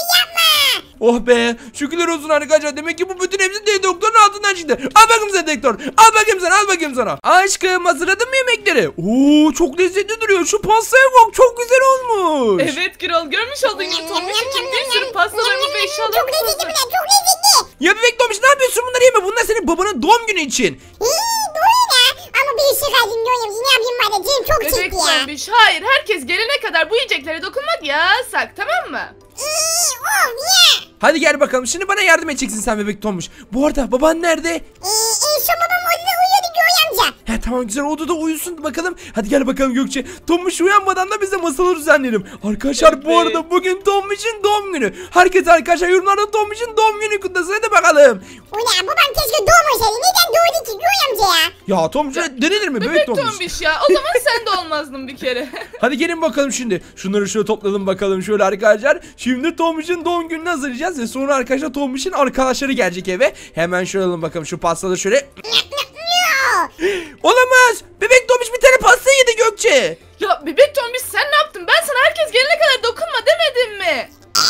S1: Oh be, şükürler olsun arkadaşlar. Demek ki bu bütün hepsi deli doktorun altından çıktı. Al bakayım sana doktor. Al bakayım sana. Aşkım, hazırladın mı yemekleri? Oo, çok lezzetli duruyor. Şu pastaya bak, çok güzel olmuş.
S3: Evet Gürol, görmüş olduğun gibi Tombiş için bir sürü pastalarımız ve eşyalarımız
S2: Çok lezzetli
S3: hazır.
S2: çok lezzetli.
S1: Ya bebek Tombiş, ne yapıyorsun, bunları yeme. Bunlar senin babanın doğum günü için.
S2: Doğru ya. Ama bir işi kaldım diyorum. Ne yapayım bana? Canım çok
S3: Bebek
S2: çekti ya.
S3: Tombiş, hayır, herkes gelene kadar bu yiyeceklere dokunmak yasak, tamam mı?
S2: Ya.
S1: Hadi gel bakalım, şimdi bana yardım edeceksin sen bebek Tombiş. Bu arada baban nerede?
S2: En son babam odada uyuyordu Göğe amca.
S1: He tamam, güzel, odada uyusun bakalım. Hadi gel bakalım Gökçe. Tombiş uyanmadan da bize masalı düzenleyelim. Arkadaşlar bu arada bugün Tombiş'in doğum günü. Herkes arkadaşlar yorumlarda Tombiş'in doğum günü kutlasın, hadi bakalım.
S2: Ulan babam keşke doğmasaydı. Neden doğdu ki Göğe amca ya?
S1: Ya Tombiş denilir mi bebek
S3: Bebek
S1: Tombiş?
S3: Tombiş ya, o zaman sen de olmazdın bir kere.
S1: Hadi gelin bakalım şimdi. Şunları şöyle toplayalım bakalım şöyle arkadaşlar. Şimdi Tombiş'in doğum gününü hazırlayacağız ve sonra arkadaşlar Tombiş'in arkadaşları gelecek eve. Hemen şöyle alalım bakalım şu pastaları şöyle. Olamaz. Bebek Tombiş bir tane pasta yedi Gökçe.
S3: Ya bebek Tombiş sen ne yaptın? Ben sana herkes gelene kadar dokunma demedim mi?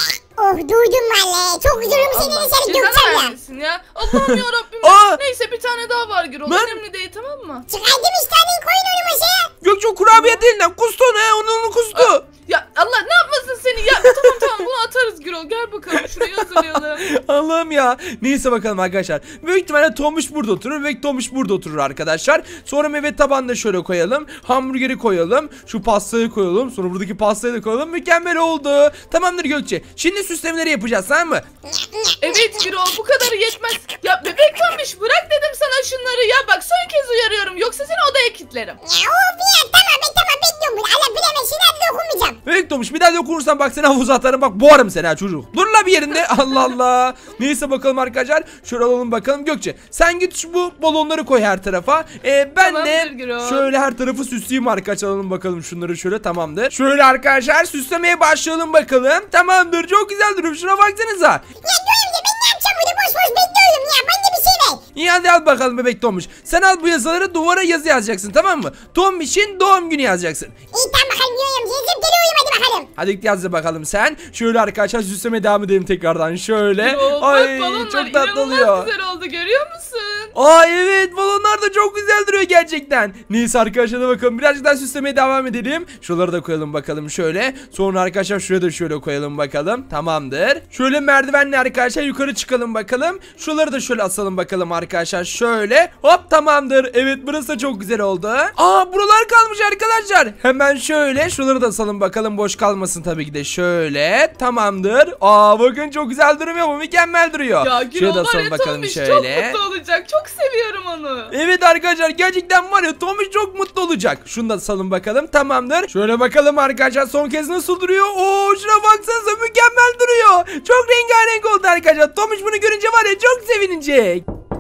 S2: Oh duydum valla. Çok üzülürüm senin seni Gökçen ya.
S3: Vermesin ya. Allah'ım yarabbim.
S1: Aa!
S3: Neyse bir tane daha var Gürol.
S1: Ben-
S3: Önemli değil tamam mı?
S2: Çıkardım işlerini koyun onu masaya.
S1: Gökçe o kurabiye elinden kustu onu he. Onu kustu.
S3: Ya Allah ne yapmasın seni ya. Tamam bunu atarız Gürol. Gel bakalım şuraya hazırlayalım.
S1: Allah'ım ya. Neyse bakalım arkadaşlar. Büyük ihtimalle Tombiş burada oturur. Bebek Tombiş burada oturur arkadaşlar. Sonra meyve tabanını da şöyle koyalım. Hamburgeri koyalım. Şu pastayı koyalım. Sonra buradaki pastayı da koyalım. Mükemmel oldu. Tamamdır Gökçe. Şimdi süslemeleri yapacağız tamam mı?
S3: Evet Gürol bu kadarı yetmez. Ya bebek Tombiş bırak dedim sana şunları ya. Bak son kez uyarıyorum. Yoksa seni odaya kilitlerim.
S2: Ya of ya tamam bekliyorum bunu. Allah bilemezsin hadi dokunmayacağım.
S1: Bebek Tombiş bir daha dokunursan bak seni havuza atarım. Bak boğarım seni ha çocuk. Dur la bir yerinde. Allah Allah. Neyse bakalım arkadaşlar. Şöyle alalım bakalım Gökçe. Sen git şu bu balonları koy her tarafa. Ben
S3: Tamamdır
S1: de
S3: Gürol.
S1: şöyle her tarafı süsleyeyim arkadaşlar. Alalım bakalım şunları şöyle tamamdır. Şöyle arkadaşlar süslemeye başlayalım bakalım. Tamamdır çok güzel duruyor. Şuna baksanıza.
S2: Ya diyorum ya ben ne yapacağım burada boş bekliyorum ya. Ben de bir şey ver.
S1: İyi hadi al bakalım bebek Tombiş. Sen al bu yazıları duvara yazı yazacaksın tamam mı? Tombiş'in doğum günü yazacaksın.
S2: İyi tamam bakalım diyorum. Yazıp geliyorum hadi bakalım.
S1: Hadi git yaz bakalım sen. Şöyle arkadaşlar süslemeye devam edelim tekrardan. Şöyle.
S3: Gürol
S1: Ay
S3: bak balonlar
S1: çok tatlı
S3: inanılmaz
S1: oluyor.
S3: güzel oldu görüyor musun?
S1: Aa evet balonlar da çok güzel duruyor gerçekten. Neyse arkadaşlar da bakalım birazcık daha süslemeye devam edelim. Şuraları da koyalım bakalım şöyle. Sonra arkadaşlar şuraya da şöyle koyalım bakalım. Tamamdır. Şöyle merdivenle arkadaşlar yukarı çıkalım bakalım. Şuraları da şöyle asalım bakalım arkadaşlar. Şöyle hop tamamdır. Evet burası da çok güzel oldu. Aa buralar kalmış arkadaşlar. Hemen şöyle şuraları da asalım bakalım. Boş kalmasın tabii ki de şöyle. Tamamdır. Aa bakın çok güzel duruyor mu? Mükemmel duruyor.
S3: Ya
S1: Şöyle
S3: Gürol
S1: de
S3: var
S1: asalım
S3: ya
S1: bakalım
S3: Tombiş
S1: şöyle.
S3: çok mutlu olacak. Çok seviyorum onu.
S1: Evet arkadaşlar gerçekten var ya Tombiş çok mutlu olacak. Şunu da salın bakalım tamamdır. Şöyle bakalım arkadaşlar son kez nasıl duruyor. Oo şuna baksanıza mükemmel duruyor. Çok rengarenk oldu arkadaşlar. Tombiş bunu görünce var ya çok sevinecek.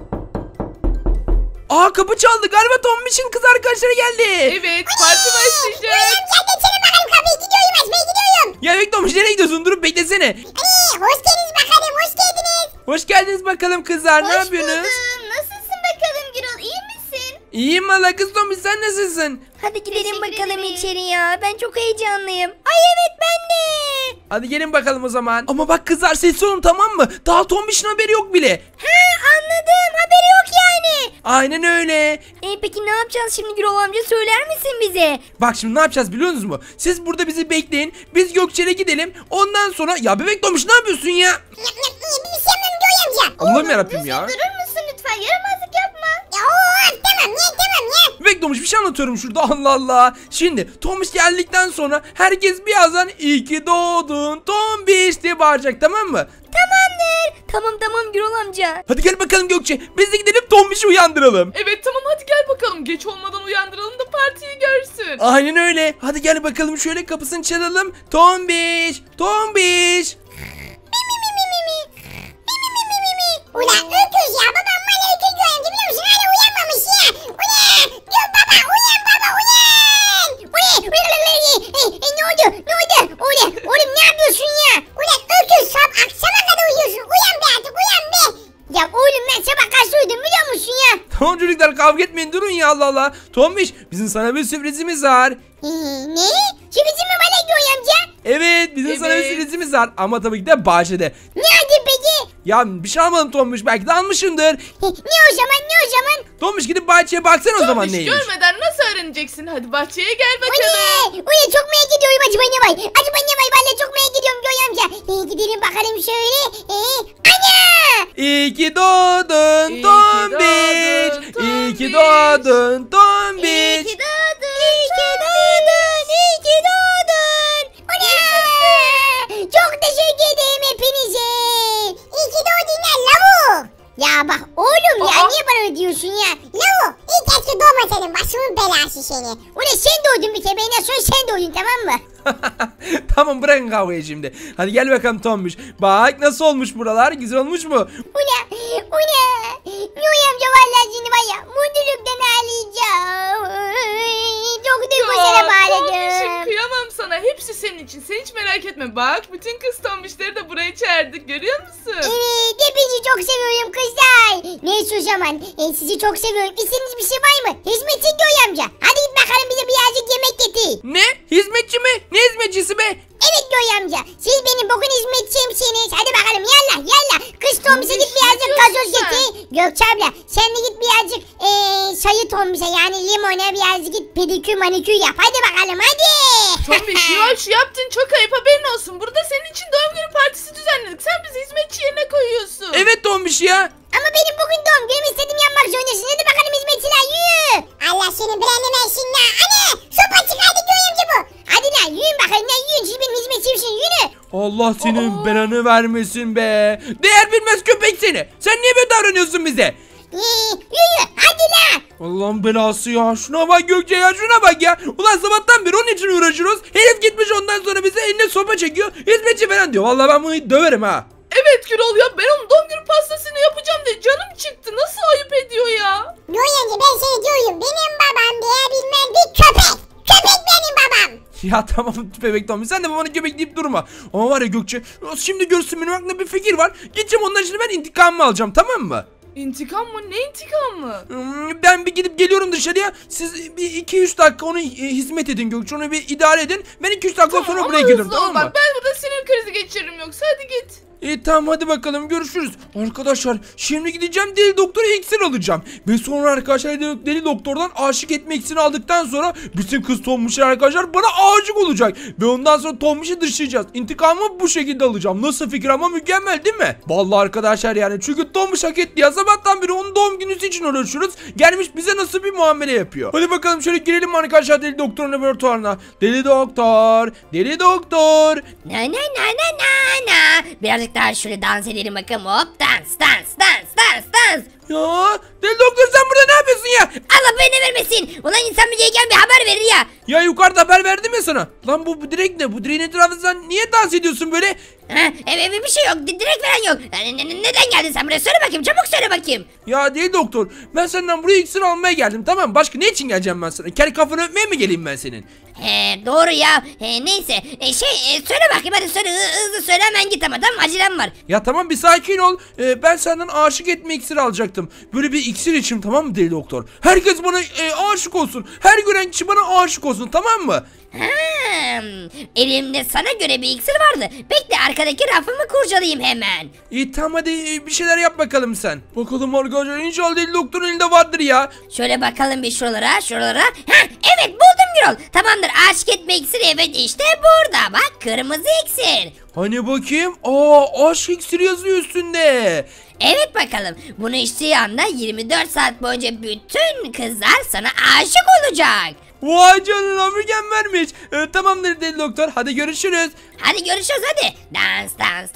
S1: Aa kapı çaldı galiba Tombiş'in kız arkadaşları geldi.
S3: Evet parti başlayacak.
S2: Ya geçelim bakalım kapıyı gidiyorum açmaya gidiyorum.
S1: Ya Bebek Tombiş nereye gidiyorsun durup beklesene.
S2: Hoş geldiniz bakalım hoş geldiniz.
S1: Hoş geldiniz bakalım kızlar ne yapıyorsunuz?
S5: Nasılsın bakalım Gürol iyi misin?
S1: İyiyim valla kız Tombiş sen nasılsın?
S5: Hadi gidelim
S3: Teşekkür
S5: bakalım
S3: ederim.
S5: içeri ya. Ben çok heyecanlıyım. Ay evet ben de.
S1: Hadi gelin bakalım o zaman. Ama bak kızlar sessiz olun tamam mı? Daha Tombiş'in haberi yok bile.
S5: He anladım. Haberi yok yani.
S1: Aynen öyle.
S5: Peki ne yapacağız şimdi Gürol amca söyler misin bize?
S1: Bak şimdi ne yapacağız biliyor musunuz mu? Siz burada bizi bekleyin. Biz Gökçe'ye gidelim. Ondan sonra ya Bebek Tombiş ne yapıyorsun ya?
S2: Bir şey yapmam diyorum amca.
S1: Allah'ım yarabbim ya.
S5: Durur musun lütfen yaramazlık yapma.
S2: Ya tamam ya.
S1: Bebek Tombiş bir şey anlatıyorum şurada Allah Allah. Şimdi Tombiş geldikten sonra herkes birazdan iyi ki doğdun Tombiş diye bağıracak tamam mı?
S5: Tamamdır. Tamam Gürol amca.
S1: Hadi gel bakalım Gökçe. Biz de gidelim Tombiş'i uyandıralım.
S3: Evet tamam hadi gel bakalım. Geç olmadan uyandıralım da partiyi görsün.
S1: Aynen öyle. Hadi gel bakalım şöyle kapısını çalalım. Tombiş. Tombiş.
S2: Ulan öküz ya babam bana öküz diyorum biliyor musun? Hala uyanmamış ya. Ulan diyor baba uyan baba uyan. Ne oldu? Oğlum ne yapıyorsun ya? Ulan öküz akşama kadar uyuyorsun. Uyan be artık uyan be. Ya oğlum ben sabah kaç uyudum biliyor musun ya?
S1: Tamam çocuklar kavga etmeyin durun ya Allah Allah. Tombiş bizim sana bir sürprizimiz var.
S2: Ne? Sürprizin mi bana diyor amca?
S1: Evet bizim sana bir
S3: Evet.
S1: sürprizimiz var. Ama tabii ki de bahçede.
S2: Nerede peki?
S1: Ya bir şey almadım Tombiş belki de almışımdır.
S2: Ne o zaman?
S1: Tombiş gidip bahçeye baksana o zaman
S3: Tombiş
S1: neymiş.
S3: görmeden nasıl öğreneceksin? Hadi bahçeye gel bakalım.
S2: Ulan çok merak ediyorum acaba ne var? Vallahi çok merak ediyorum Göy amca. Gidelim bakalım şöyle. Ana!
S1: İyi ki doğdun
S3: İyi ki
S1: Tombiş.
S3: doğdun,
S1: İyi ki
S3: Tombiş.
S1: doğdun Tombiş.
S5: İyi ki doğdun.
S2: Ulan! Çok teşekkür ederim hepinize. İyi ki doğdun ya lavuk. Ya bak oğlum ya
S3: Aa.
S2: niye bana öyle diyorsun ya? Lavuk ilk keşke doğmasaydın başımın belası seni. Ulan sen doğdun bir kere benden sonra sen doğdun tamam mı?
S1: Tamam bırakın kavgayı şimdi. Hadi gel bakalım Tombiş. Bak nasıl olmuş buralar? Güzel olmuş mu?
S2: Ulan! Göy amca vallahi şimdi var ya mutluluktan ağlayacağım. Çok duygusala
S3: Tombiş'im
S2: bağladım.
S3: kıyamam sana. Hepsi senin senin için. Sen hiç merak etme. Bak bütün kız tombişleri de buraya çağırdık. Görüyor musun?
S2: Evet, hepinizi çok seviyorum kızlar. Neyse o zaman, sizi çok seviyorum. İstediğiniz bir şey var mı? Hizmetçi Göğe amca. Hadi git bakalım bize birazcık yemek getir.
S1: Ne? Hizmetçi mi? Ne hizmetçisi be?
S2: Evet Göğe amca. Siz benim bugün hizmetçimsiniz. Hadi bakalım yallah yallah. Kız Tombiş'e git birazcık gazoz getir. Gökçe abla sen de git birazcık sayı Tombiş'e yani limona birazcık git pedikür manikür yap. Hadi bakalım hadi.
S3: Tombiş ya şu yaptın çok ayıp, haberin olsun. Burada senin için doğum günü partisi düzenledik. Sen bizi hizmetçi yerine koyuyorsun.
S1: Evet Tombiş ya.
S2: Ama benim bugün doğum günüm, istediğim yapmak zorundasın. Hadi bakalım hizmetçiler yürü. Allah seni beğenmesin la. Anne sopa çıkardı Göğe amca bu. Hadi lan yürüyün bakalım lan, yürüyün. Siz benim hizmetçimsin, yürü.
S1: Allah senin belanı vermesin be. Değer bilmez köpek seni. Sen niye böyle davranıyorsun bize?
S2: Yürü hadi lan.
S1: Allah'ın belası ya. Şuna bak Gökçe ya, şuna bak ya. Ulan sabahtan beri onun için uğraşıyoruz. Herif gitmiş ondan sonra bize eline sopa çekiyor. Hizmetçi falan diyor. Vallahi ben bunu döverim ha.
S3: Evet Gürol ya, ben onun doğum günü pastasını yapacağım diye canım çıktı. Nasıl ayıp ediyor ya?
S2: Göğe amca ben seni diyorum. Benim babam değer bilmez bir köpek. Köpek benim babam.
S1: Ya tamam bebek Tommy, sen de babana köpek deyip durma. Ama var ya Gökçe, şimdi görürsün benim aklımda bir fikir var. Gideceğim ondan şimdi ben intikamımı alacağım, tamam mı?
S3: İntikam mı? Ne intikamı?
S1: Ben bir gidip geliyorum dışarıya. Siz bir 2-3 dakika onu hizmet edin Gökçe, onu bir idare edin. Ben 2-3 dakika sonra buraya gelirim, tamam mı?
S3: Bak ben burada sinir krizi geçiririm yoksa, hadi git.
S1: Tamam hadi bakalım, görüşürüz. Arkadaşlar şimdi gideceğim deli doktora iksir alacağım. Ve sonra arkadaşlar deli doktordan aşık etme iksirini aldıktan sonra bütün kız Tombiş'ler arkadaşlar bana aşık olacak. Ve ondan sonra Tombiş'i dışlayacağız. İntikamımı bu şekilde alacağım. Nasıl fikir ama, mükemmel değil mi? Vallahi arkadaşlar yani çünkü Tombiş hak etti ya. Sabahtan beri onun doğum günü için uğraşıyoruz. Gelmiş bize nasıl bir muamele yapıyor. Hadi bakalım şöyle girelim arkadaşlar deli doktorun laboratuvarına. Deli doktor. Deli doktor.
S5: Na. Birazcık daha şöyle dans edelim bakalım. Hop dans.
S1: Ya deli doktor sen burada ne yapıyorsun ya?
S5: Allah beni vermesin. Ulan insan bir gelgen bir haber verir ya.
S1: Ya yukarıda haber verdim ya sana. Lan bu direk ne? Bu direğin etrafında sen niye dans ediyorsun böyle?
S5: Evet bir şey yok. Direkt falan yok. Neden geldin sen buraya? Söyle bakayım. Çabuk söyle bakayım.
S1: Ya değil doktor. Ben senden buraya iksir almaya geldim, tamam mı? Başka ne için geleceğim ben sana? Kel kafanı öpmeye mi geleyim ben senin?
S5: Doğru ya. Neyse. Söyle bakayım hadi söyle. Hızlı söyle hemen git ama tamam, acelem var.
S1: Ya tamam bir sakin ol. Ben senden aşık etme iksiri alacaktım. Böyle bir iksir içim, tamam mı deli doktor? Herkes bana aşık olsun. Her gören kişi bana aşık olsun, tamam mı?
S5: Elimde sana göre bir iksir vardı. Bekle arkadaki rafımı kurcalayayım hemen.
S1: İyi tamam hadi bir şeyler yap bakalım sen. Bakalım arkadaşlar, inşallah deli doktorun elinde vardır ya.
S5: Şöyle bakalım bir şuralara. Evet buldum Gürol. Tamamdır, aşık etme iksiri, evet işte burada. Bak kırmızı iksir.
S1: Hani bakayım. Aşk iksiri yazıyor üstünde.
S5: Evet bakalım. Bunu içtiği anda 24 saat boyunca bütün kızlar sana aşık olacak.
S1: Vay canına, mükemmelmiş. Tamamdır deli doktor, hadi görüşürüz.
S5: Hadi görüşürüz hadi. Dans.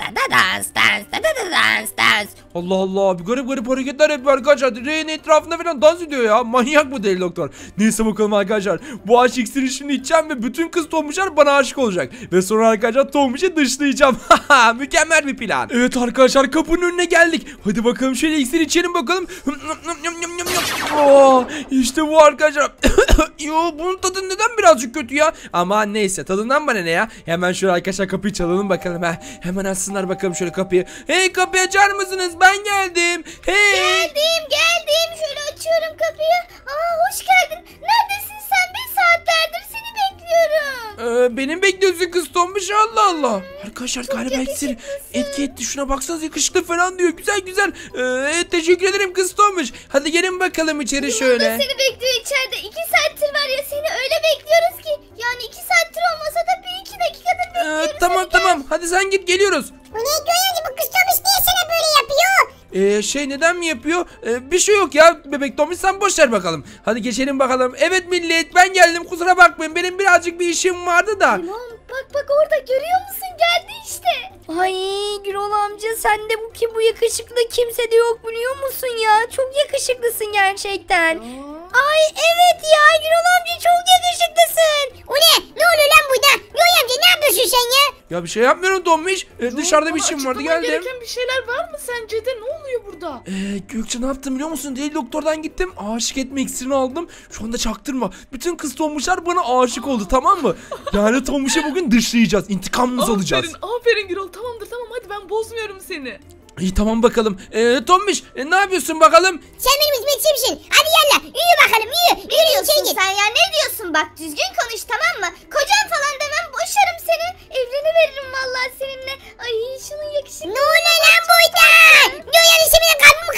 S1: Allah Allah, bir garip hareketler yapıyor arkadaşlar. Direğin etrafında falan dans ediyor ya. Manyak bu deli doktor. Neyse bakalım arkadaşlar. Bu aşk iksirini şimdi içeceğim ve bütün kız Tombişler bana aşık olacak. Ve sonra arkadaşlar Tombiş'i dışlayacağım. Mükemmel bir plan. Evet arkadaşlar, kapının önüne geldik. Hadi bakalım şöyle iksir içelim bakalım. İşte bu arkadaşlar. Yo, bunun tadı neden birazcık kötü ya? Ama neyse, tadından bana ne ya? Hemen şöyle arkadaşlar kapıyı çalalım bakalım. Hemen açsınlar bakalım şöyle kapıyı. Hey, kapıyı açar mısınız? Ben geldim. Hey.
S2: Geldim. Şöyle açıyorum kapıyı. Hoş geldin. Neredesin sen? Bir saatlerdir seni bekliyorum.
S1: Benim bekliyorsun kız Tombiş, Allah Allah. Arkadaşlar galiba iksir etki etti. Şuna baksanıza, yakışıklı falan diyor. Güzel. Teşekkür ederim kız Tombiş. Hadi gelin bakalım içeri şöyle.
S2: Seni bekliyor içeride. 2 saattir var ya, seni öyle bekliyoruz ki. Yani 2 saattir olmasa da 1-2 dakikadır bekliyoruz.
S1: Tamam. Hadi sen git, geliyoruz.
S2: Bu ne Göğe, bu kız Tomiş niye sana böyle yapıyor?
S1: Neden mi yapıyor? Bir şey yok ya bebek Tombiş, sen boş ver bakalım. Hadi geçelim bakalım. Evet millet, ben geldim, kusura bakmayın. Benim birazcık bir işim vardı da.
S2: Limon bak orada, görüyor musun? Geldi işte.
S5: Ay Gürol amca, sen de bu yakışıklı kimse de yok biliyor musun ya? Çok yakışıklısın gerçekten. Ay evet ya, Gürol amca çok yakışıklısın.
S2: O ne? Ne oluyor lan burada? Göğe amca ne yapıyorsun sen ya?
S1: Ya bir şey yapmıyorum Tombiş. Dışarıda bir işim vardı, geldim.
S3: Gereken bir şeyler var mı sence de? Ne oluyor burada? burada?
S1: Gökçe ne yaptım biliyor musun? Deli doktordan gittim. Aşık etme iksirini aldım. Şu anda çaktırma. Bütün kız tombuşlar bana aşık oldu, tamam mı? Yani tombuşu bugün dışlayacağız. İntikamımızı alacağız.
S3: Aferin Gürol. Tamamdır, tamam, hadi ben bozmuyorum seni.
S1: İyi tamam bakalım. Tombiş ne yapıyorsun bakalım?
S2: Sen benim hizmetçimsin. Hadi yallah yürü bakalım yürü. Yürü içeri git.
S5: Sen ya ne diyorsun bak düzgün konuş tamam mı? Kocan falan demem boşarım seni. Evleniveririm vallahi seninle. Ay şunun yakışıklı.
S2: Ne oluyor lan burada? Göğen istemine kalbimi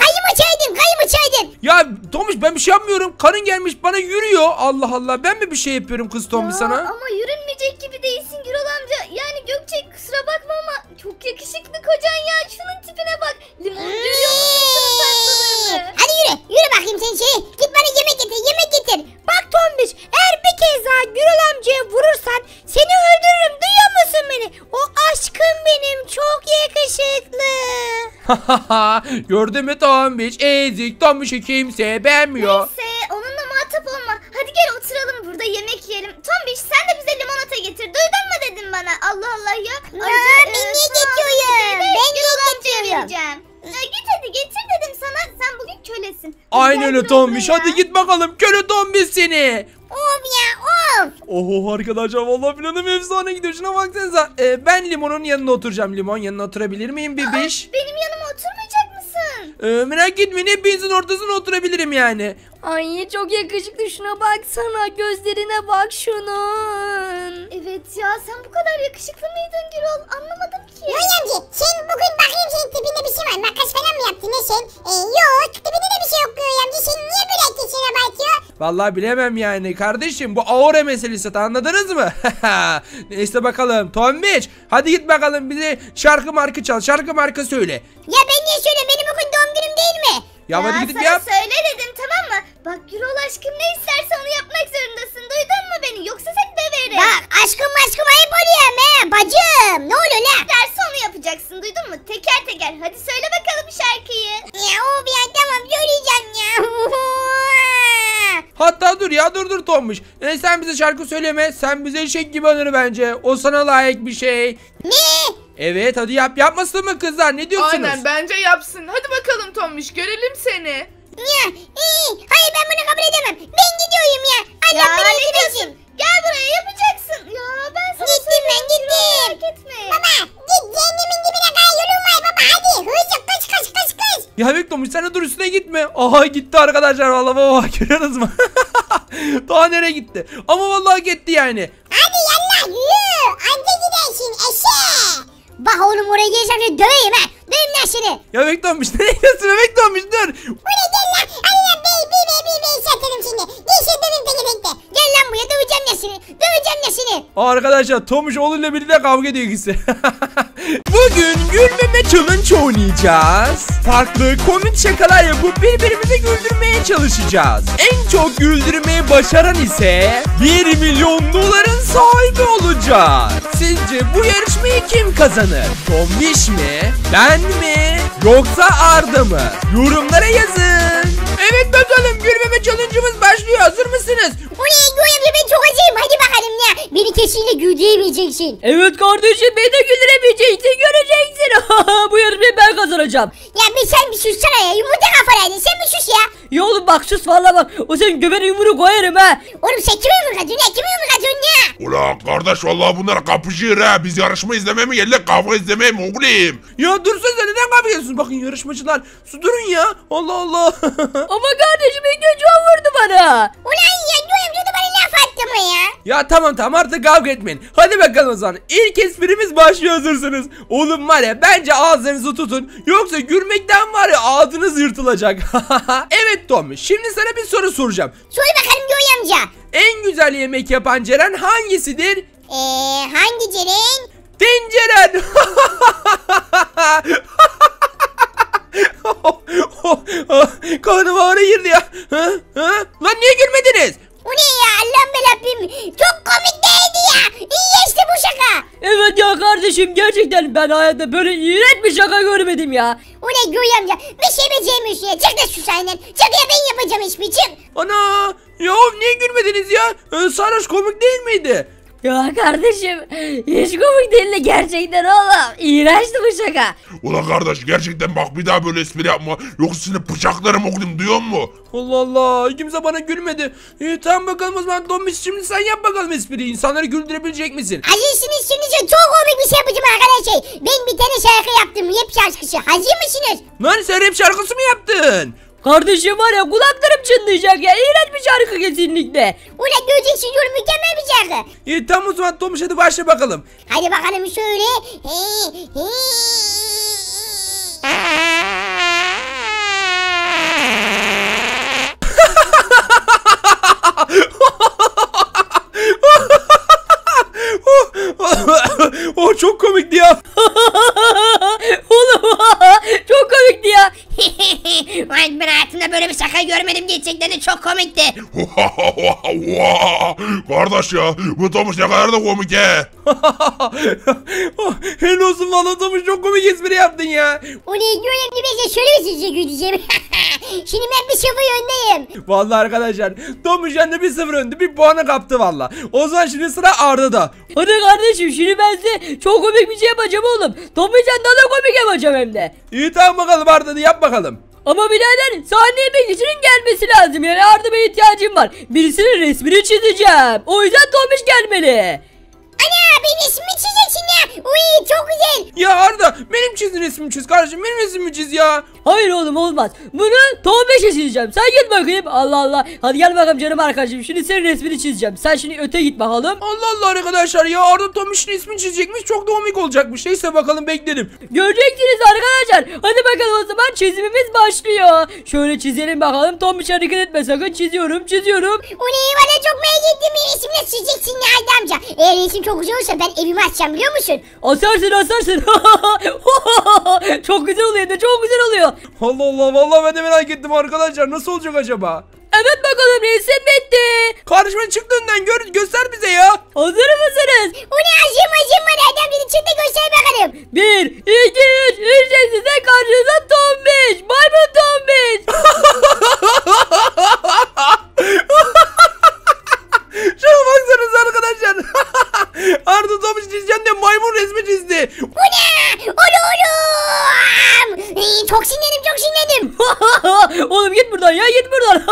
S2: kayımı çaydın.
S1: Ya Tombiş ben bir şey yapmıyorum. Karın gelmiş bana yürüyor. Allah Allah, ben mi bir şey yapıyorum kız Tombiş sana?
S5: Ama yürünmeyecek gibi değilsin Gürol amca. Yani Gökçe kusura bakma ama çok yakışıklı kocan ya. Şunun tipine bak. Limon görüyor musun tatlılığını?
S2: Hadi yürü bakayım sen şeye. Git bana yemek getir.
S5: Bak Tombiş eğer bir kez daha Gürol amcaya vurursan seni öldürürüm duyuyor musun beni? O aşkım benim çok yakışıklı.
S1: Gördün mü Tombiş? Ezik Tombiş'i kimse beğenmiyor.
S5: Neyse onunla muhatap olma. Hadi gel oturalım burada yemek yiyelim. Tombiş sen de bize limonata getir. Duydun mu dedim bana? Allah Allah ya.
S2: Ben niye getiriyorum? Ben niye getiriyorum?
S5: Git hadi getir dedim sana. Sen bugün kölesin.
S1: Aynen öyle Tombiş. Hadi git bakalım. Köle Tombiş seni.
S2: Of ya of.
S1: Oho arkadaşlar vallahi planım efsane gidiyor. Şuna baksanıza. Ben Limon'un yanına oturacağım. Limon yanına oturabilir miyim bebiş?
S5: Benim yanıma oturmayacak mısın?
S1: Merak etmeyin, hepinizin ortasına oturabilirim yani.
S9: Ay çok yakışıklı, şuna baksana, gözlerine bak şunun.
S5: Evet ya sen bu kadar yakışıklı mıydın Gürol? Anlamadım ki.
S2: Göğen amca sen bugün bakayım senin tipinde bir şey var. Makas falan mı yaptın ne sen? Yok tipinde de bir şey yok Göğen amca. Sen niye böyle ateşine batıyor?
S1: Vallahi bilemem yani kardeşim, bu aura meselesi, anladınız mı? Neyse bakalım Tombiş, hadi git bakalım bize şarkı markı çal, şarkı markı söyle.
S2: Ya ben niye söyleyeyim, benim bugün doğum günüm değil mi?
S1: Ya hadi gidip
S5: sana
S1: yap.
S5: söyle dedim tamam mı? Bak Gürol aşkım ne isterse onu yapmak zorundasın. Duydun mu beni? Yoksa seni döverim.
S2: Bak aşkım ayıp oluyor he bacım. Ne oluyor lan?
S5: Dersi onu yapacaksın duydun mu? Teker teker. Hadi söyle bakalım şarkıyı.
S2: Ya of ya tamam söyleyeceğim ya.
S1: Hatta dur Tombiş. Sen bize şarkı söyleme, sen bize eşek gibi anır bence. O sana layık bir şey.
S2: Ne?
S1: Evet hadi yapmasın mı kızlar, ne diyorsunuz?
S3: Aynen, bence yapsın. Hadi bakalım Tombiş, görelim seni.
S2: Ya hayır ben bunu kabul edemem. Ben gidiyorum ya. Allah beni
S5: ne
S2: öldürsün.
S5: diyorsun? Gel buraya yapacaksın. Ya ben sana
S2: Gittim ben
S5: söylüyorum,
S2: gittim.
S5: merak etme.
S2: Baba git cehennemin dibine kadar yolun var baba hadi. Hızlı kış.
S1: Ya Bek Tombiş sen de dur, üstüne gitme. Aha gitti arkadaşlar vallahi, baba görüyorsunuz mu? Daha nereye gitti? Ama vallahi gitti yani.
S2: Hadi yallah yürü. Anca gidersin eşe. Bak oğlum oraya gelirsen döveyim ha. Döveyim lan seni.
S1: Ya Bek Tombiş nereye gidiyorsun Bek Tombiş, dur.
S2: Buraya gel lan. Hadi lan bir satarım şimdi. Gelsin döveyim bekle. Gel lan buraya döveceğim ya seni.
S1: Arkadaşlar Tombiş oğluyla birlikte kavga ediyor ikisi. Bugün gülmeme challenge oynayacağız. Farklı komik şakalar yapıp birbirimizi güldürmeye çalışacağız. En çok güldürmeyi başaran ise 1 milyon doların sahibi olacak. Sizce bu yarışmayı kim kazanır? Tombiş mi? Ben mi? Yoksa Arda mı? Yorumlara yazın. Evet bakalım gülmeme challenge'ımız başlıyor. Hazır mısınız?
S2: Oraya Göğen ben çok acıyım. Hadi bakalım ya. Beni kesinlikle güldüremeyeceksin.
S9: Evet kardeşim, beni de güldüremeyeceksin, göreceksin. Bu yarışmayı ben kazanacağım.
S2: Ya sen bir sussana ya. Yumurta kafalaydın. Sen bir sus ya.
S9: Ya oğlum bak sus valla bak. O senin göbeğine yumruğu koyarım ha.
S2: Oğlum sen kime yumruk atıyorsun ya? Kime yumruk atıyorsun ya?
S8: Ula kardeş vallahi bunlar kapışıyor ha. Biz yarışma izlemeye mi geldik, kavga izlemeye mi oğlum?
S1: Ya dursanıza, neden kavga ediyorsunuz? Bakın yarışmacılar, su durun ya. Allah Allah.
S9: Ama kardeşim ilk önce o vurdu bana.
S2: Ulan ya Göğen dur da bana laf attı mı ya?
S1: Ya tamam artık kavga etmeyin. Hadi bakalım o zaman. İlk esprimiz başlıyor, hazırsınız. Oğlum var ya, bence ağzınızı tutun. Yoksa gülmekten var ya ağzınız yırtılacak. Evet Tommy, şimdi sana bir soru soracağım.
S2: Söyle bakalım Göğen amca.
S1: En güzel yemek yapan Ceren hangisidir?
S2: Hangi Ceren?
S1: Tenceren. Kanım ağrı girdi ya. Lan niye gülmediniz?
S2: O ne ya Allah'ım belabbim. Çok komik değildi ya. İyi işte bu şaka.
S9: Evet ya kardeşim, gerçekten ben hayatta böyle iğrenç bir şaka görmedim ya.
S2: O ne Göğen amca. Bir şey beceremiyorsun ya. Çık da şu sahiden. Çık ya ben yapacağım hiçbir çık.
S1: Ana ya niye gülmediniz ya? Sarhoş komik değil miydi?
S9: Ya kardeşim hiç komik değil de gerçekten oğlum. İğrençti bu şaka.
S8: Ulan kardeş gerçekten bak bir daha böyle espri yapma. Yoksa seni bıçaklarım okudum duyuyor musun?
S1: Allah Allah, kimse bana gülmedi. Tamam bakalım o zaman Tombiş, şimdi sen yap bakalım espriyi. İnsanları güldürebilecek misin?
S2: Hazırsınız, şimdi size çok komik bir şey yapacağım arkadaşlar. Ben bir tane şarkı yaptım, rap şarkısı. Hazır mısınız?
S1: Lan sen rap şarkısı mı yaptın?
S9: Kardeşim var ya, kulaklarım çınlayacak ya. İğrenç bir şarkı kesinlikle.
S2: Ulan göreceksin, yorum mükemmel bir şarkı.
S1: Tamam o zaman Tombiş, hadi başla bakalım.
S2: Hadi bakalım şöyle.
S1: Oh çok komikti ya.
S9: Oğlum çok komikti ya.
S2: Ben hayatımda böyle bir şaka görmedim, gerçekten de çok komikti.
S8: Kardeş ya bu Tomuş ne kadar da komik he.
S1: Helal olsun valla Tombiş, çok komik espri yaptın ya.
S2: O ne diyorum ki, ben size şöyle size güleceğim. Şimdi ben bir sıfır öndeyim.
S1: Vallahi arkadaşlar Tombiş yanında 1-0 önde, bir puanı kaptı valla. O zaman şimdi sıra Arda'da.
S9: Hadi kardeşim, şimdi ben size çok komik bir şey yapacağım oğlum. Tombiş'ten daha da komik yapacağım hem de.
S1: İyi tamam bakalım Arda'da yap bakalım.
S9: Ama birader, sahneye bir kişinin gelmesi lazım, yani yardıma ihtiyacım var. Birisinin resmini çizeceğim. O yüzden Tombiş gelmeli.
S2: Ana, benim ismimi çizeceksin ya. Uy, çok güzel.
S1: Ya Arda, benim çizdiğin resmimi çiz kardeşim, benim resmimi çiz ya.
S9: Hayır oğlum, olmaz. Bunu Tombiş'e çizeceğim. Sen git bakayım. Allah Allah. Hadi gel bakalım canım arkadaşım. Şimdi senin resmini çizeceğim. Sen şimdi öte git bakalım.
S1: Allah Allah arkadaşlar ya, Arda Tombiş'in ismini çizecekmiş, çok da komik olacakmış. Neyse bakalım, beklerim.
S9: Göreceksiniz arkadaşlar. Hadi bakalım o zaman, çizimimiz başlıyor. Şöyle çizelim bakalım. Tombiş hareket etme sakın. Çiziyorum.
S2: Uy, bana çok merak ettim, benim ismini çizeceksin ya Arda amca. Eğer resim çok güzel olursa ben evimi açacağım, biliyor musun?
S9: Asarsın. Çok güzel oluyor da, çok güzel oluyor.
S1: Allah Allah, vallahi ben de merak ettim arkadaşlar, nasıl olacak acaba?
S9: Evet bakalım, resim bitti.
S1: Kardeşim çık önden, göster bize ya.
S9: Hazır mısınız?
S2: Uy, acım var Arda amca, çıktı, göster bakalım.
S9: 1, 2, 3. İşte size karşınızda Tombiş. Maymun Tombiş.
S1: Şuna baksanıza arkadaşlar. Arda Tombiş çizeceğim de maymun resmi çizdi.
S2: Bu ne? Oğlum. Çok sinirlendim.
S9: Oğlum git buradan ya, git buradan.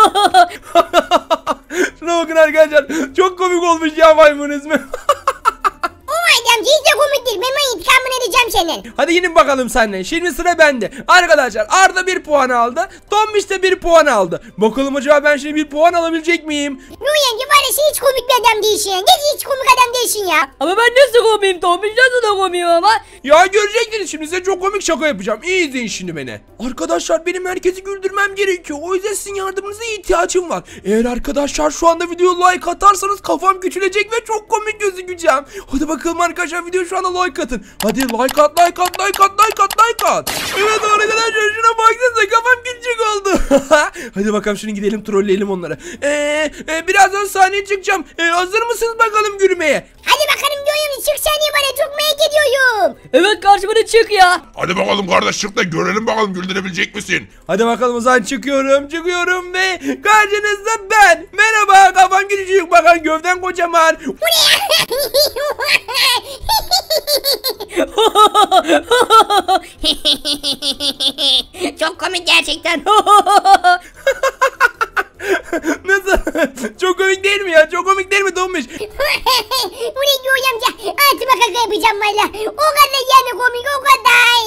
S1: Şuna bakın arkadaşlar, çok komik olmuş ya maymun resmi.
S2: Arda amca hiç de komik değil. Ben intikamını edeceğim senin.
S1: Hadi yine bakalım seninle. Şimdi sıra bende. Arkadaşlar Arda 1 puan aldı. Tombiş de 1 puan aldı. Bakalım acaba ben şimdi 1 puan alabilecek miyim?
S2: Nuy amca var ya, sen hiç komik bir adam değilsin ya. Hiç komik adam değilsin ya.
S9: Ama ben nasıl komiyim Tombiş, nasıl da komiyim ama.
S1: Ya göreceksiniz, şimdi size çok komik şaka yapacağım. İyi izleyin şimdi beni. Arkadaşlar benim herkesi güldürmem gerekiyor. O yüzden sizin yardımınıza ihtiyacım var. Eğer arkadaşlar şu anda videoya like atarsanız kafam küçülecek ve çok komik gözükeceğim. Hadi bakalım arkadaşlar, video şu anda like atın. Hadi like at. Evet arkadaşlar şuna baksanıza, kafam küçük oldu. Hadi bakalım şimdi gidelim trolleyelim onları. Birazdan sahneye çıkacağım. Hazır mısınız bakalım gülmeye?
S2: Hadi bakalım diyorum, çık saniye bana, çok merak ediyorum.
S9: Evet, karşıma da çık ya.
S8: Hadi bakalım kardeş çık da görelim bakalım güldürebilecek misin?
S1: Hadi bakalım o zaman çıkıyorum ve karşınızda ben. Merhaba, kafam küçücük, bakın gövdem kocaman.
S2: Bu ne? Çok komik gerçekten.
S1: Nasıl? Çok komik değil mi ya? Çok komik değil mi Tombiş?
S2: Bu ne diyor amca? Altıma kaka yapacağım valla. O kadar yani komik, o kadar.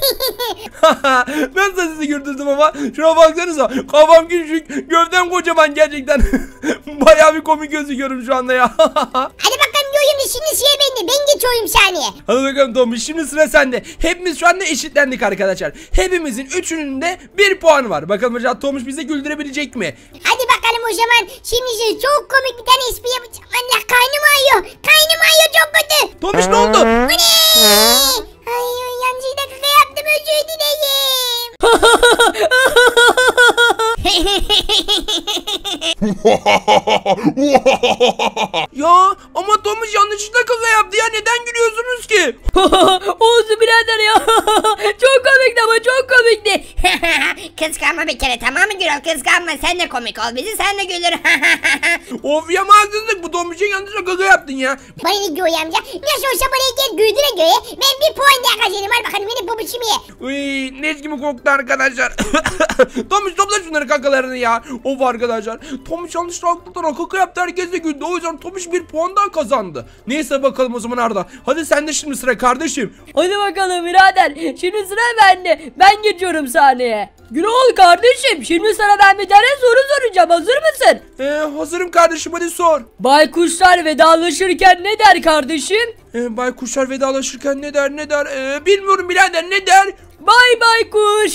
S1: Nasıl sizi güldürdüm ama? Şuna baksanıza. Kafam küçük, gövdem kocaman gerçekten. Bayağı bir komik gözüküyorum şu anda ya.
S2: Hadi bakalım diyorum, şimdi sıra bende. Ben geçiyorum saniye.
S1: Hadi bakalım Tombiş, şimdi sıra sende. Hepimiz şu anda eşitlendik arkadaşlar. Hepimizin üçünün de 1 puanı var. Bakalım acaba Tombiş bizi güldürebilecek mi?
S2: Hadi bakalım o zaman. Şimdi size çok komik bir tane espri yapacağım. Allah, karnım ağrıyor. Karnım ağrıyor çok kötü.
S1: Tombiş ne oldu?
S2: Bu ne? Ay, yanlışlıkla kaka yaptım, özür dilerim.
S1: Ya ama Tombiş yanlışlıkla kaka yaptı ya, neden gülüyorsunuz ki?
S9: Olsun birader ya. Çok komikti ama, çok komikti.
S5: kıskanma bir kere, tamam mı Gürol? Kıskanma, sen de komik ol, bizi sen de gülür.
S1: Of ya haksızlık, bu Tombiş'in yanlışla kaka yaptın ya.
S2: Bana ne Göğe amca? Nasıl olsa buraya gel güldüre göğe. Ben bir puan daha kazanayım. Hadi bakalım benim babuşumu ye.
S1: Uy, leş gibi koktu arkadaşlar. Tombiş topla şunları kakalarını ya. Of arkadaşlar. Tombiş yanlışlıkla kaka yaptı, herkes de güldü. O yüzden Tombiş bir puan daha kazandı. Neyse bakalım o zaman Arda. Hadi sen de şimdi sıra kardeşim.
S9: Hadi bakalım birader. Şimdi sıra bende. Ben geçiyorum sahneye. Gürol kardeşim, şimdi sana ben bir tane soru soracağım. Hazır mısın?
S1: Hazırım kardeşim, hadi sor.
S9: Baykuşlar vedalaşırken ne der kardeşim?
S1: Baykuşlar vedalaşırken ne der? Bilmiyorum birader, ne der?
S9: Bay baykuş.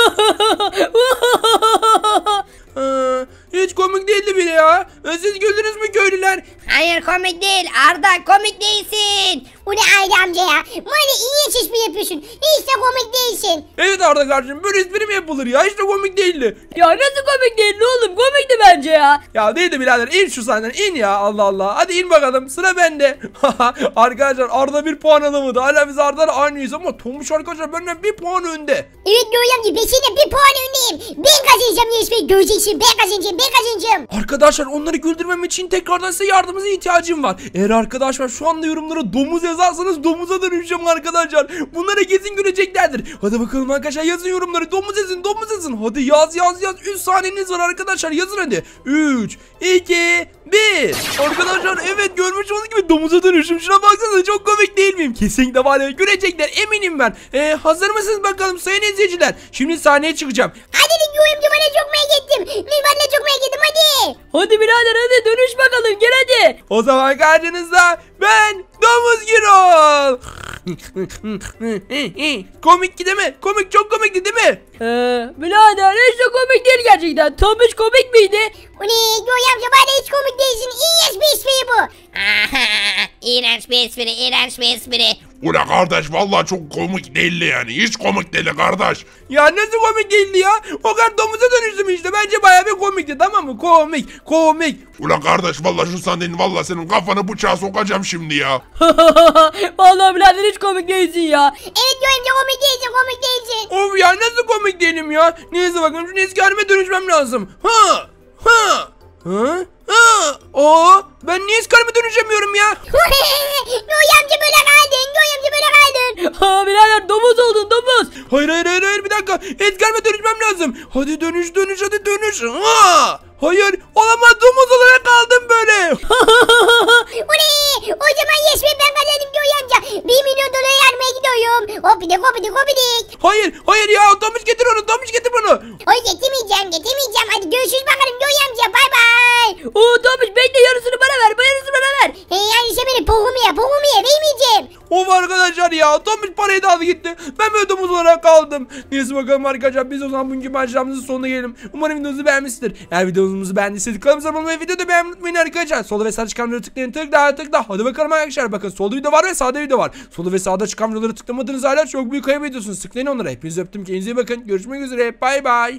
S1: Hiç komik değildi bile ya. Siz güldünüz mü köylüler?
S5: Hayır, komik değil Arda, komik değilsin.
S2: O ne Ayda amca ya? Bana iyi espri yapıyorsun. Hiç de komik değilsin.
S1: Evet Arda kardeşim, böyle espri mi yapılır ya? Hiç de komik değildi.
S9: Ya nasıl komik değil oğlum? Komikti bence ya.
S1: Ya değildi birader, in şu sahneden in ya, Allah Allah. Hadi in bakalım, sıra bende. Arkadaşlar Arda bir puan alamadı. Hala biz Arda'yla aynıyız ama Tomuş arkadaşlar benden bir puan önde.
S2: Evet Göğe amca, ben seninle bir puan öndeyim. Ben kazanacağım espri, göreceksin. Ben kazanacağım.
S1: Arkadaşlar onları güldürmem için tekrardan size yardımınıza ihtiyacım var. Eğer arkadaşlar şu anda yorumlara domuz yazarsanız domuza dönüşeceğim arkadaşlar. Bunlara kesin güleceklerdir. Hadi bakalım arkadaşlar, yazın yorumları, domuz yazın. Hadi yaz. 3 saniyeniz var arkadaşlar, yazın hadi. 3, 2, 1. Arkadaşlar evet, görmüş olduğunuz gibi domuza dönüşüm. Şuna baksanıza, çok komik değil miyim? Kesinlikle var ya, gülecekler eminim ben. Hazır mısınız bakalım sayın izleyiciler? Şimdi sahneye çıkacağım.
S2: Hadi Göğe amca, bana çok merak ettim. Ben de çok merak ettim, hadi.
S9: Hadi birader, hadi dönüş bakalım, gel hadi.
S1: O zaman karşınızda ben Domuz Gürol. Komik değil mi? Çok komikti değil mi?
S9: Birader hiç de komik değil gerçekten. Tomuş komik miydi?
S2: O ne Göğe amca, bana hiç komik değilsin. İyi espri bu.
S5: İğrenç bir espri.
S8: Ula kardeş vallahi çok komik değildi yani. Hiç komik değildi kardeş.
S1: Ya nasıl komik değildi ya? O kadar domuza dönüştüm işte. Bence bayağı bir komikti, tamam mı? Komik.
S8: Ula kardeş vallahi şu sandalyenin vallahi senin kafanı bıçağa sokacağım şimdi ya.
S9: Vallahi birader hiç komik değilsin ya.
S2: Evet Göğe amca, komik değilsin.
S1: Of ya, nasıl komik değilim ya? Neyse bakalım, şunu eski halime dönüşmem lazım. Ben niye eski halime dönüşemiyorum ya?
S2: Göğe amca böyle kaldın.
S9: Birader domuz oldun, domuz.
S1: Hayır bir dakika. Eski halime dönüşmem lazım. Hadi dönüş. Hayır, olamaz, domuz olarak kaldım böyle.
S2: O ne? O zaman resmi ben kazandım Göğe amca. 1 milyon dolar almaya gidiyorum. Hopidik.
S1: Hayır ya, Tomuş getir onu.
S2: Oy getirmeyeceğim. Hadi görüşürüz bakalım Göğe amca. Bay bay.
S9: Tomuş bekle, yarısını bana ver.
S2: Yani işte beni poğumu ye. Vermeyeceğim.
S1: Of arkadaşlar ya, Tomuş parayı da aldı gitti. Ben böyle domuz olarak kaldım. Neyse bakalım arkadaşlar, biz o zaman bugünkü maceramızın sonuna gelelim. Umarım videomuzu beğenmişsinizdir. Eğer videomuzu beğendiyseniz kanalımıza abone olmayı ve videoda beğenmeyi unutmayın arkadaşlar. Solda ve sağda çıkan videoları tıklayın, tıkla. Hadi bakalım arkadaşlar, bakın solda video var ve sağda video var. Solda ve sağda çıkan videoları tıklamadığınız hala çok büyük kaybediyorsunuz. Tıklayın onlara. Hepinizi öptüm, kendinize iyi bakın. Görüşmek üzere. Bay bay.